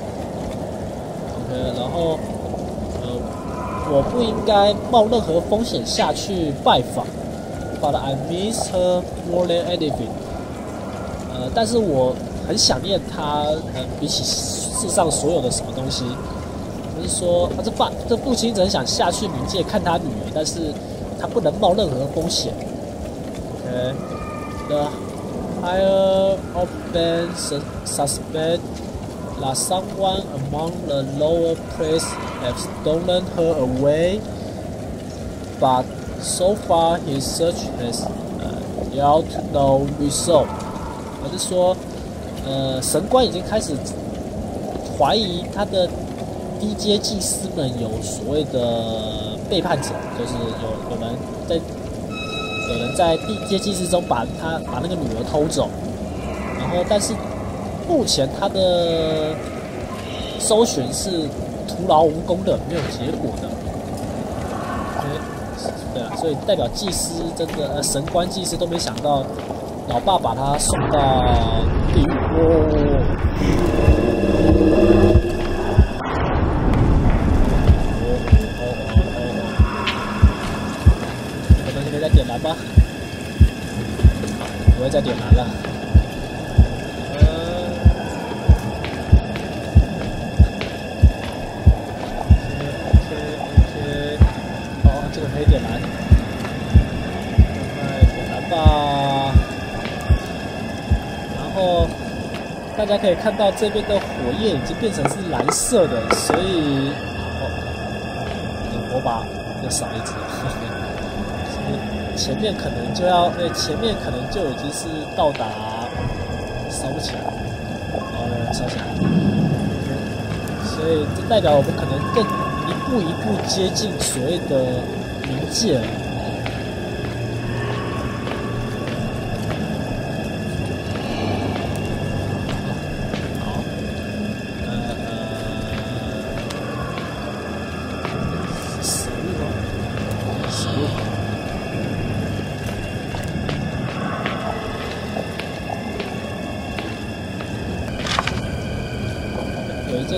OK， 然后我不应该冒任何风险下去拜访。But I miss her more than anything. 但是我很想念她，比起世上所有的什么东西。就是说，这父亲很想下去冥界看他女儿，但是他不能冒任何风险。OK， the higher of men suspect that someone among the lower priests have stolen her away, but so far his search has yield no result. 就是说，神官已经开始怀疑他的低阶祭司们有所谓的背叛者，就是有人在低阶祭司中把那个女儿偷走，然后但是目前他的搜寻是徒劳无功的，没有结果的。对啊，所以代表祭司真的神官祭司都没想到，老爸把他送到地狱。再点燃吧，不会再点燃了。OK， 好，这个可以点燃，快点燃吧。然后大家可以看到这边的火焰已经变成是蓝色的，所以火把又少一只。前面可能就要，前面可能就已经是到达烧不起来，烧起来，所以这代表我们可能更一步一步接近所谓的冥界了。好，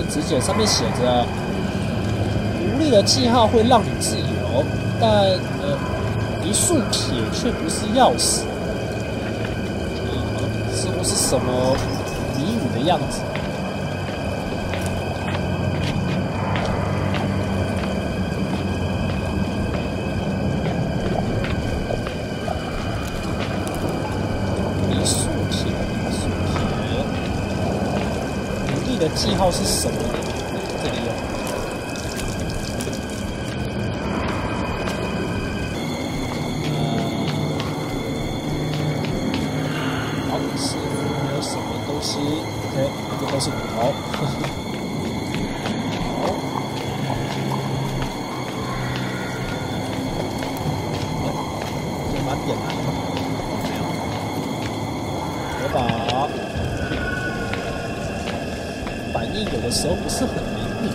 纸简上面写着无力的记号会让你自由，但一束铁却不是钥匙。似乎是什么谜语的样子。一束铁，无力的记号是什么呢？这里有。似乎没有什么东西 ，OK， 这都是骨头。好，这蛮点的，我把反应有的时候不是很灵敏。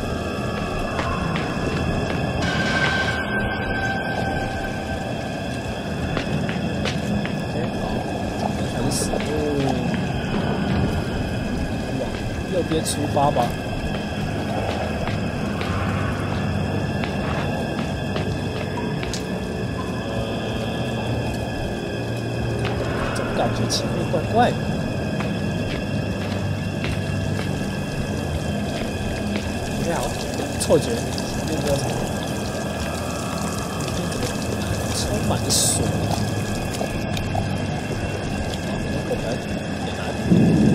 右边出发吧。总感觉前面怪怪的。你好，错觉，前面没有什么，充满了水。我们点燃。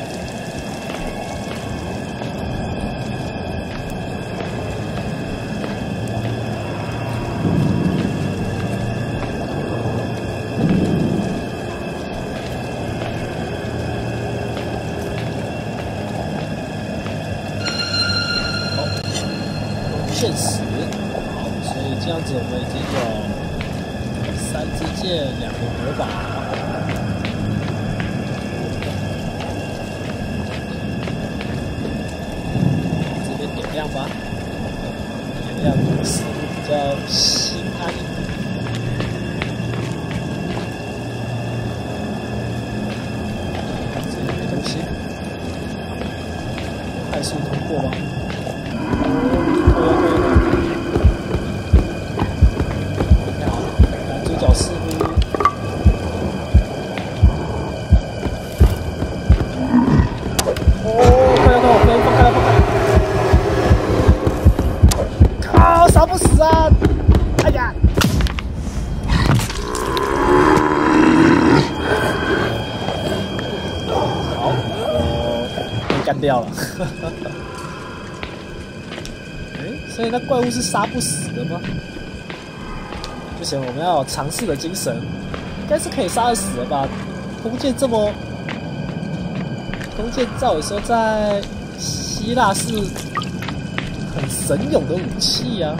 现实，好，所以这样子我们已经有3支箭、2个火把，这边点亮吧，点亮似乎比较心安一点。这里没东西，快速通过吧。似乎快要到我飞，放开了！靠，杀不死啊！哎呀！好，被干掉了。所以那怪物是杀不死的吗？不行，我们要有尝试的精神，应该是可以杀得死的吧？弓箭这么，弓箭照理说在希腊是很神勇的武器呀。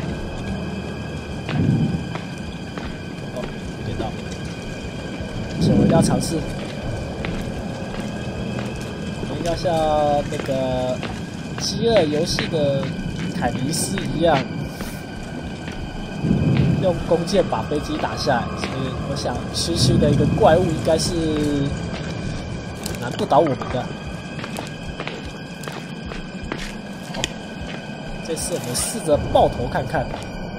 哦，点到，所以我一定要尝试。我们要像那个饥饿游戏的凯尼斯一样。用弓箭把飞机打下来，所以我想区区的一个怪物应该是难不倒我们的。好，这次我们试着爆头看看。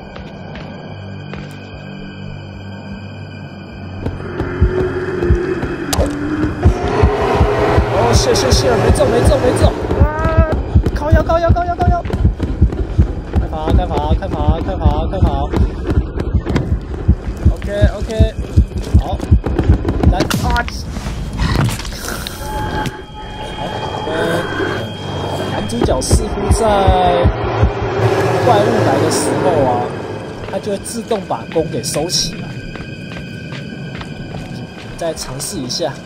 哦，谢，没中！啊！靠腰！开跑！OK， 好，来啊！好，男主角似乎在怪物来的时候啊，他就会自动把弓给收起来。再尝试一下。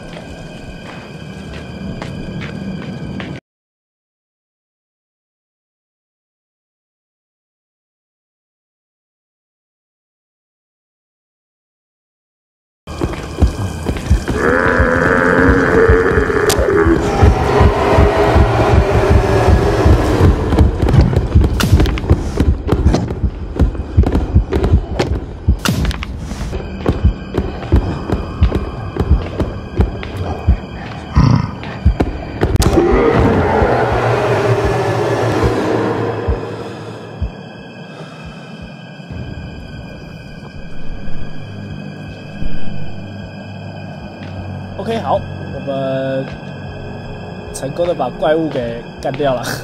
成功的把怪物给干掉了。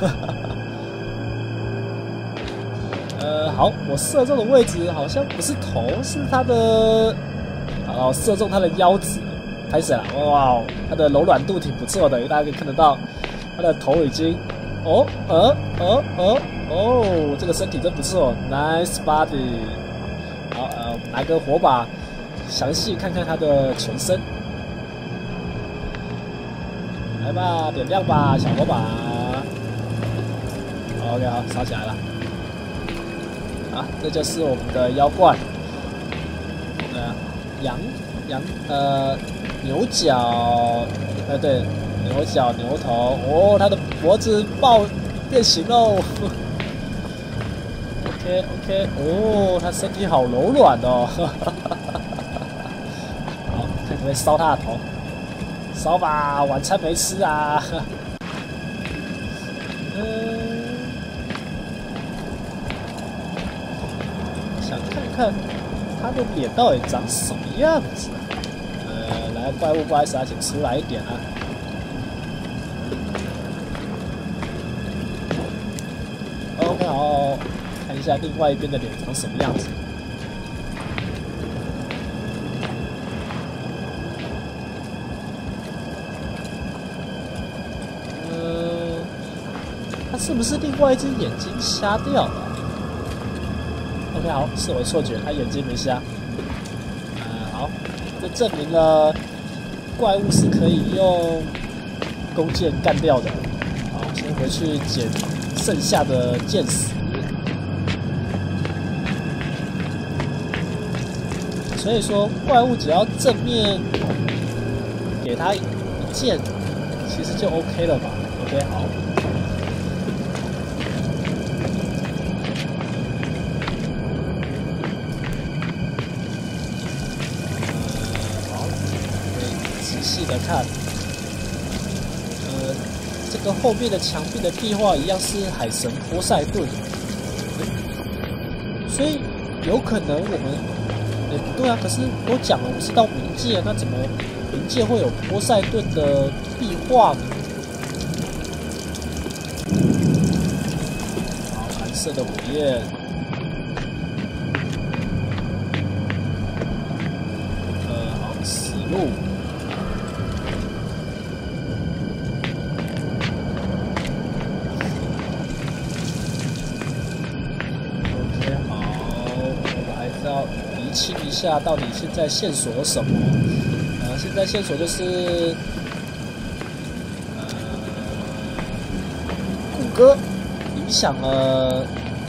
好，我射中的位置好像不是头，是他的，好，射中他的腰子，开始了，哇，他的柔软度挺不错的，大家可以看得到，他的头已经，这个身体真不错 ，nice body。好，我们拿个火把，详细看看他的全身。来吧，点亮吧，小火把。OK， 好，烧起来了。啊，这就是我们的妖怪。牛角，对，牛角牛头。哦，它的脖子变形喽。OK， 哦，它身体好柔软哦。好，看可不可以烧它的头。烧吧，晚餐没吃啊。想看看他的脸到底长什么样子。来，怪物，不好意思啊，请出来一点啊。OK， 好，看一下另外一边的脸长什么样子。他是不是另外一只眼睛瞎掉了？OK， 好，是我的错觉，他眼睛没瞎。好，这证明了怪物是可以用弓箭干掉的。好，先回去捡剩下的箭矢。所以说，怪物只要正面给他一箭，其实就 OK 了吧 ？OK， 好。的看，这个后面的墙壁的壁画一样是海神波塞顿，所以有可能我们，不对啊，可是我讲了我是到冥界，那怎么冥界会有波塞顿的壁画呢？好，蓝色的火焰。好，死路。厘清一下，到底现在线索有什么？现在线索就是谷歌影响了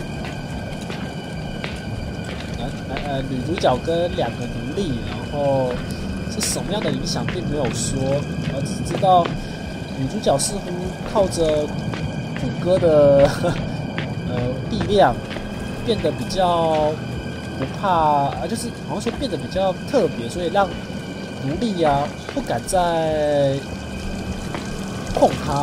女主角跟2个奴隶，然后是什么样的影响并没有说，只知道女主角似乎靠着谷歌的力量变得比较。不怕就是好像说变得比较特别，所以让奴隶啊不敢再碰它。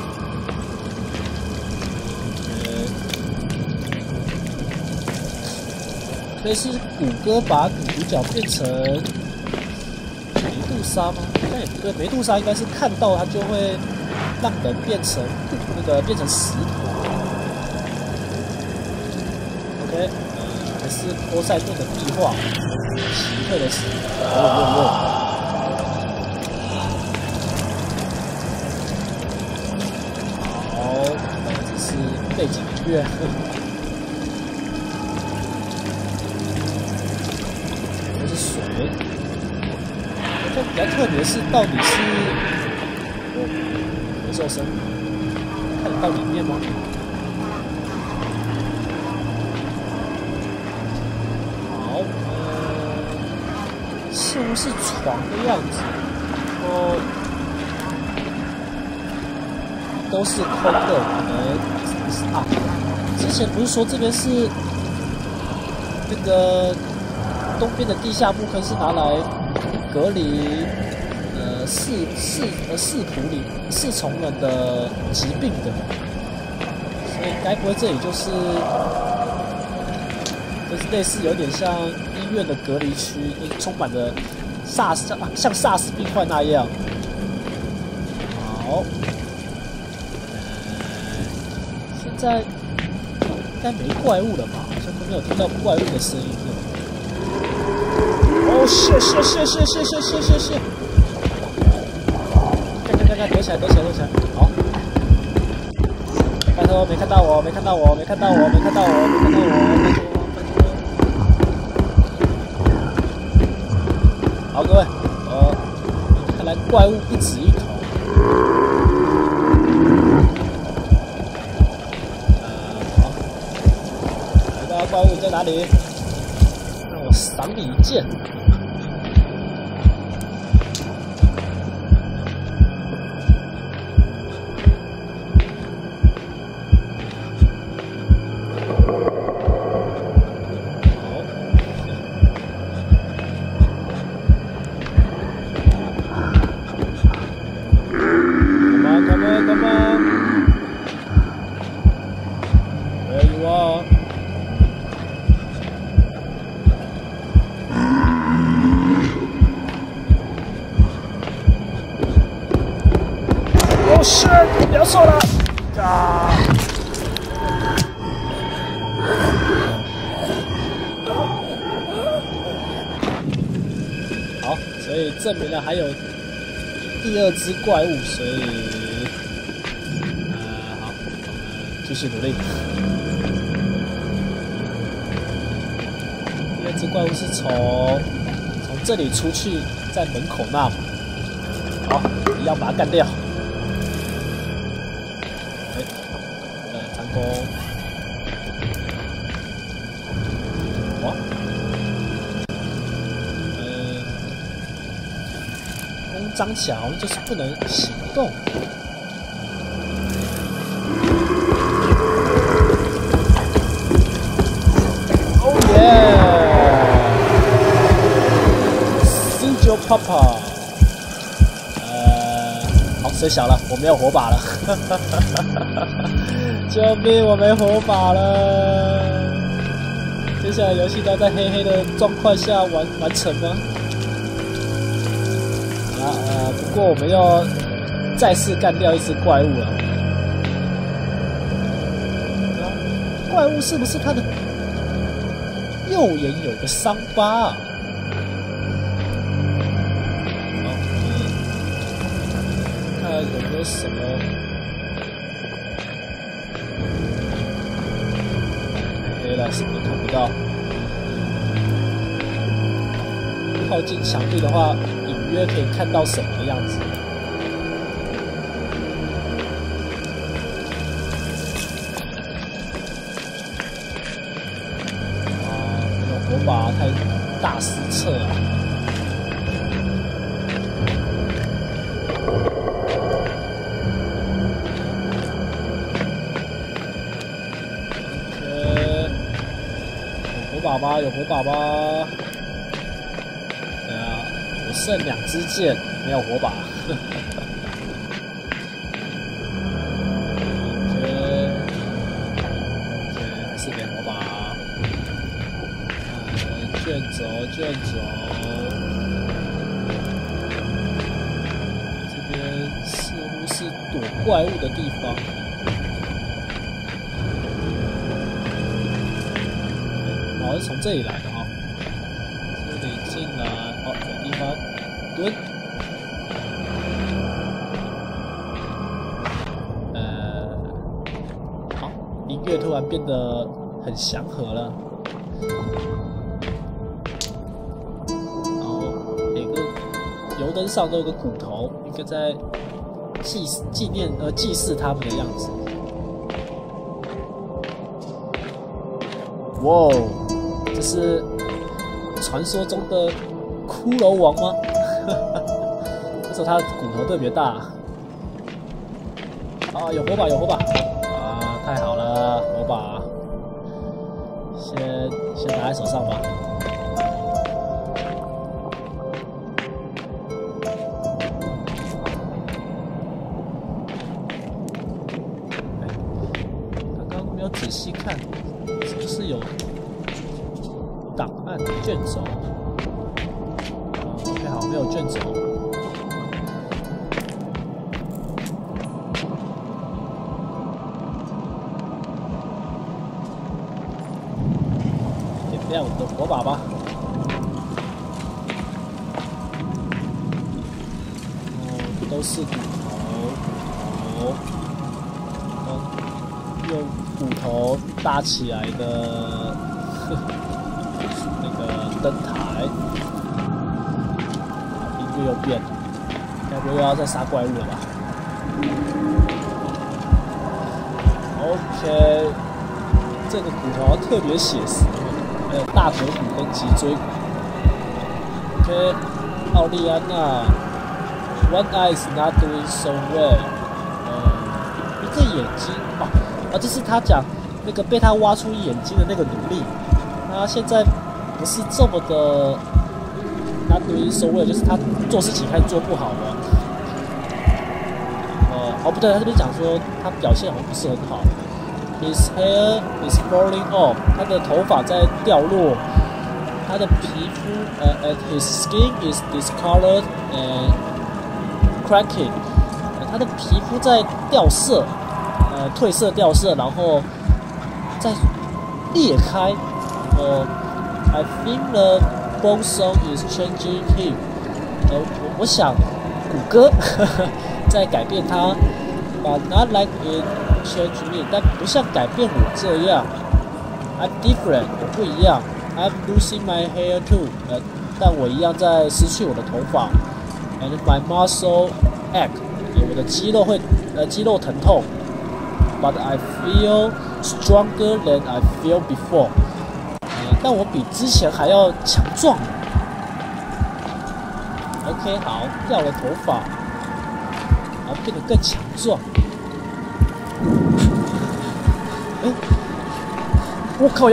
所以是谷歌把女主角变成梅杜莎吗？应该也不对，梅杜莎应该是看到它就会让人变成变成石头。OK。是波塞顿的壁画，奇特的是，好，这是背景音乐，这是水。这比较特别是，到底是回收声，看得到里面吗？似乎是床的样子，然后都是空的，啊，之前不是说这边是那个东边的地下墓坑是拿来隔离四重人的疾病的，所以该不会这里就是类似有点像医院的隔离区，充满着像SARS 病患那样。好， 在应该没怪物了吧？好像都没有听到怪物的声音了。哦，是！看，躲起来！好，拜托，没看到我！好，各位，看来怪物不止一头。好，来吧，怪物你在哪里？让我赏你一剑。是，不要错了！啊！好，所以证明了还有第二只怪物，所以好，我们继续努力。第二只怪物是从这里出去，在门口那嘛。好，一样把它干掉。成功！哇！弓张起来好像就是不能行动。Oh yeah！ Sujo Papa。好，水小了，我没有火把了。救命！我没火把了。接下来游戏都要在黑黑的状况下完成吗？不过我们要再次干掉一只怪物了。怪物是不是它的右眼有个伤疤啊？好，看有没有什么。什么都看不到。靠近墙壁的话，隐约可以看到什么的样子。没有火把太大失策啊。有火把吗？对啊，我剩2支箭，没有火把。OK， 还是没火把。卷轴。这边似乎是躲怪物的地方。好像是从这里来的哈，这里进来，有地方蹲，好，音乐突然变得很祥和了，然后每个油灯上都有个骨头，应该在祭祀他们的样子。哇哦！这是传说中的骷髅王吗？为什么他的骨头特别大？啊，有火把！啊，太好了，火把，先拿在手上吧。刚刚没有仔细看，是不是有档案卷轴？OK， 好，没有卷轴。 亮的火把吧。都是骨头，用骨头搭起来的那个灯台。音乐又变了，该不会又要再杀怪物了吧 ？OK， 这个骨头特别写实，还有大腿骨跟脊椎骨。OK， 奥利安娜。One eye is not doing so well。一个眼睛这是他讲那个被他挖出眼睛的那个奴隶，他现在不是这么的 not doing so well， 就是他做事情开始做不好了。不对，他这边讲说他表现好像不是很好。His hair is falling off， 他的头发在掉落，他的皮肤and his skin is discolored and cracking， 他的皮肤在掉色，褪色掉色，然后再裂开。I think the bone zone is changing him。我想骨骼在改变他 ，but not like it changed me， 但不像改变我这样。I'm different， 我不一样。I'm losing my hair too， 但我一样在失去我的头发。And my muscle ache， 我的肌肉疼痛。But I feel stronger than I feel before， 但我比之前还要强壮。OK， 好，掉了头发，然后变得更强壮。我靠！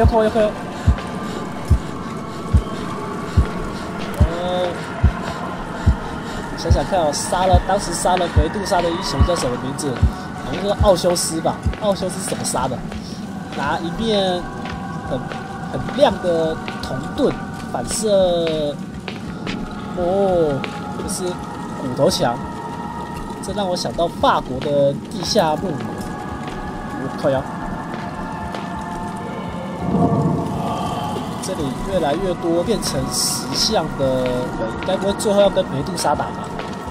想想看当时杀了梅杜莎的英雄叫什么名字？好像是奥修斯吧？奥修斯是怎么杀的？拿一面很亮的铜盾反射，这是骨头墙。这让我想到法国的地下墓园。我靠呀！这里越来越多变成石像的人，该不会最后要跟梅杜莎打吧？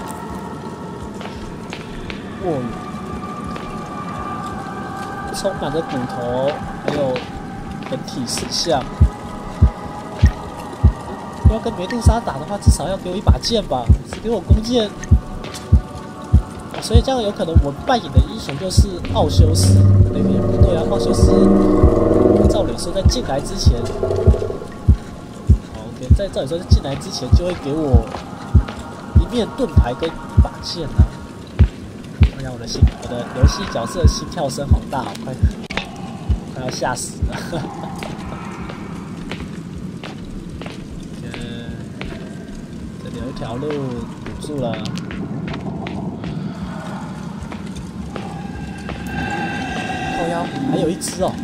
充满着骨头，还有人体石像。要跟梅杜莎打的话，至少要给我一把剑吧，只给我弓箭。所以这样有可能我扮演的英雄就是奥修斯。也不对啊，奥修斯照理说在进来之前。在照理说，进来之前就会给我一面盾牌跟一把剑啊！我想我的游戏角色心跳声好大，快要吓死了。这里有一条路堵住了。靠腰，还有一只哦。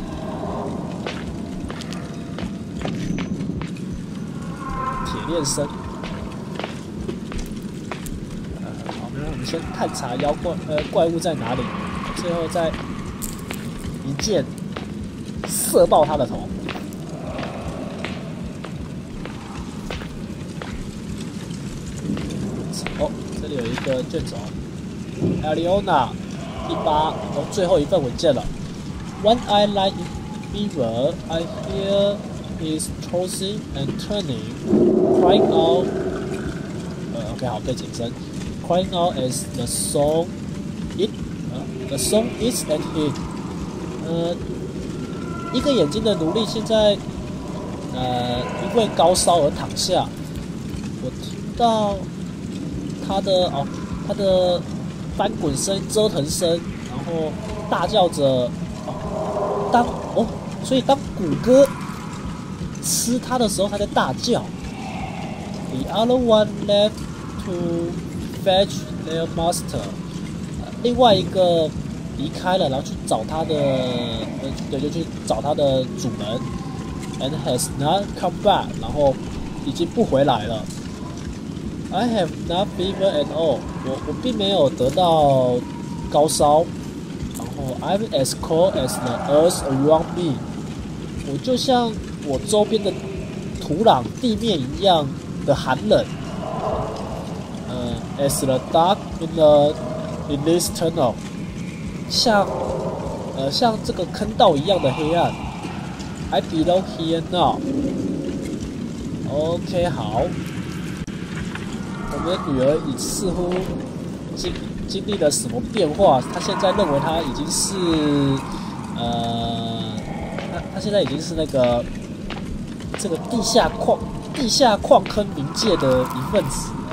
变身，好，那我们先探查怪物在哪里，最后再一箭射爆他的头。这里有一个卷轴 ，Eliona 第8，最后一份文件了。When I lie in fever, I hear is tossing and turning, crying out. OK， 好，被简称。Crying out as the song the song is at him. 一个眼睛的奴隶现在因为高烧而躺下。我听到他的翻滚声、折腾声，然后大叫着。所以当谷歌吃他的时候，他在大叫。The other one left to fetch their master。另外一个离开了，然后去找他的，就去找他的主人。And has not come back。然后已经不回来了。I have not fever at all。我并没有得到高烧。然后 I'm as cold as the earth around me。我就像我周边的土壤、地面一样的寒冷。As the dark in this tunnel， 像这个坑道一样的黑暗。I belong here now。OK， 好。我们的女儿也似乎经历了什么变化？她现在认为她已经是她现在已经是那个这个地下矿坑冥界的一份子了。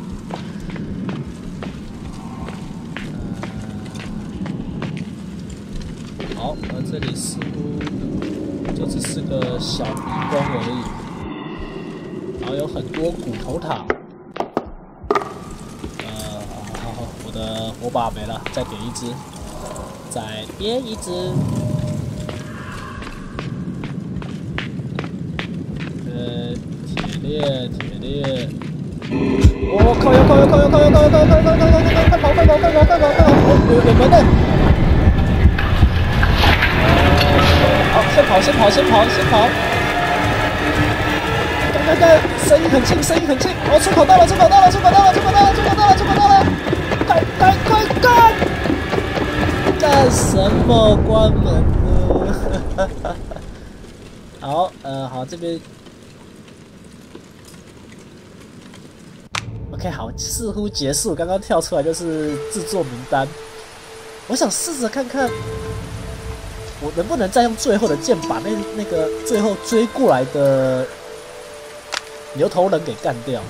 好，而这里似乎就只是个小迷宫而已，然后有很多骨头塔。好，我的火把没了，再点一只，再编一只。铁链。哦，靠！快跑！有门呢！好，先跑！对，声音很轻！哦，出口到了！快！干什么？关门呢？好，这边。OK， 好，似乎结束。刚刚跳出来就是制作名单。我想试着看看，我能不能再用最后的剑把那个最后追过来的牛头人给干掉。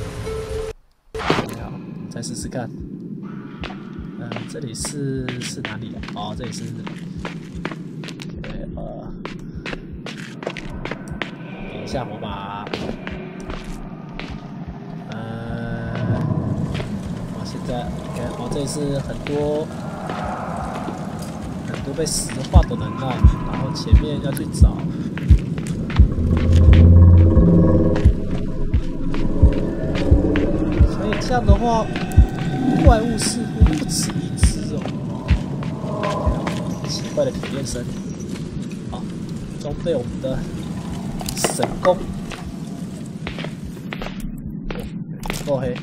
好，再试试看。这里是哪里啊？哦，这里是。点一下火把。现在 OK， 这里是很多被石化的能耐，然后前面要去找。所以这样的话，怪物似乎不止一只哦。奇怪的铁链声，好，装备我们的神弓。够黑。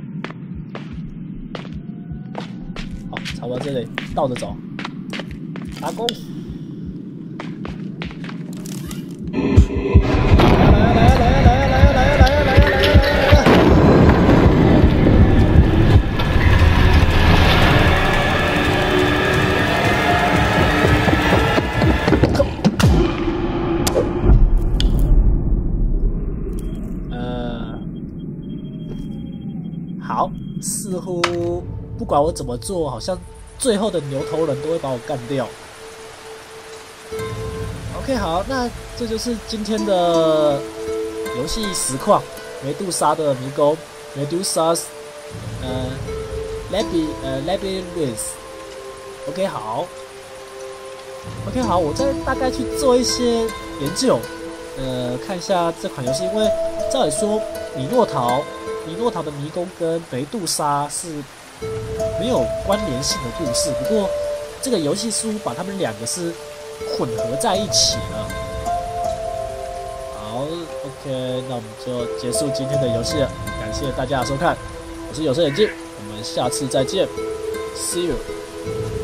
好，差不多这里倒着走，打工。好，似乎不管我怎么做，好像最后的牛头人都会把我干掉。OK， 好，那这就是今天的游戏实况，梅杜莎的迷宫 ，Medusa's Labyrinth。OK， 好。OK， 好，我再大概去做一些研究，看一下这款游戏，因为照理说米诺陶的迷宫跟梅杜莎是没有关联性的故事，不过这个游戏似乎把他们两个是混合在一起了。好 ，OK， 那我们就结束今天的游戏了，感谢大家的收看，我是有色眼镜，我们下次再见 ，See you。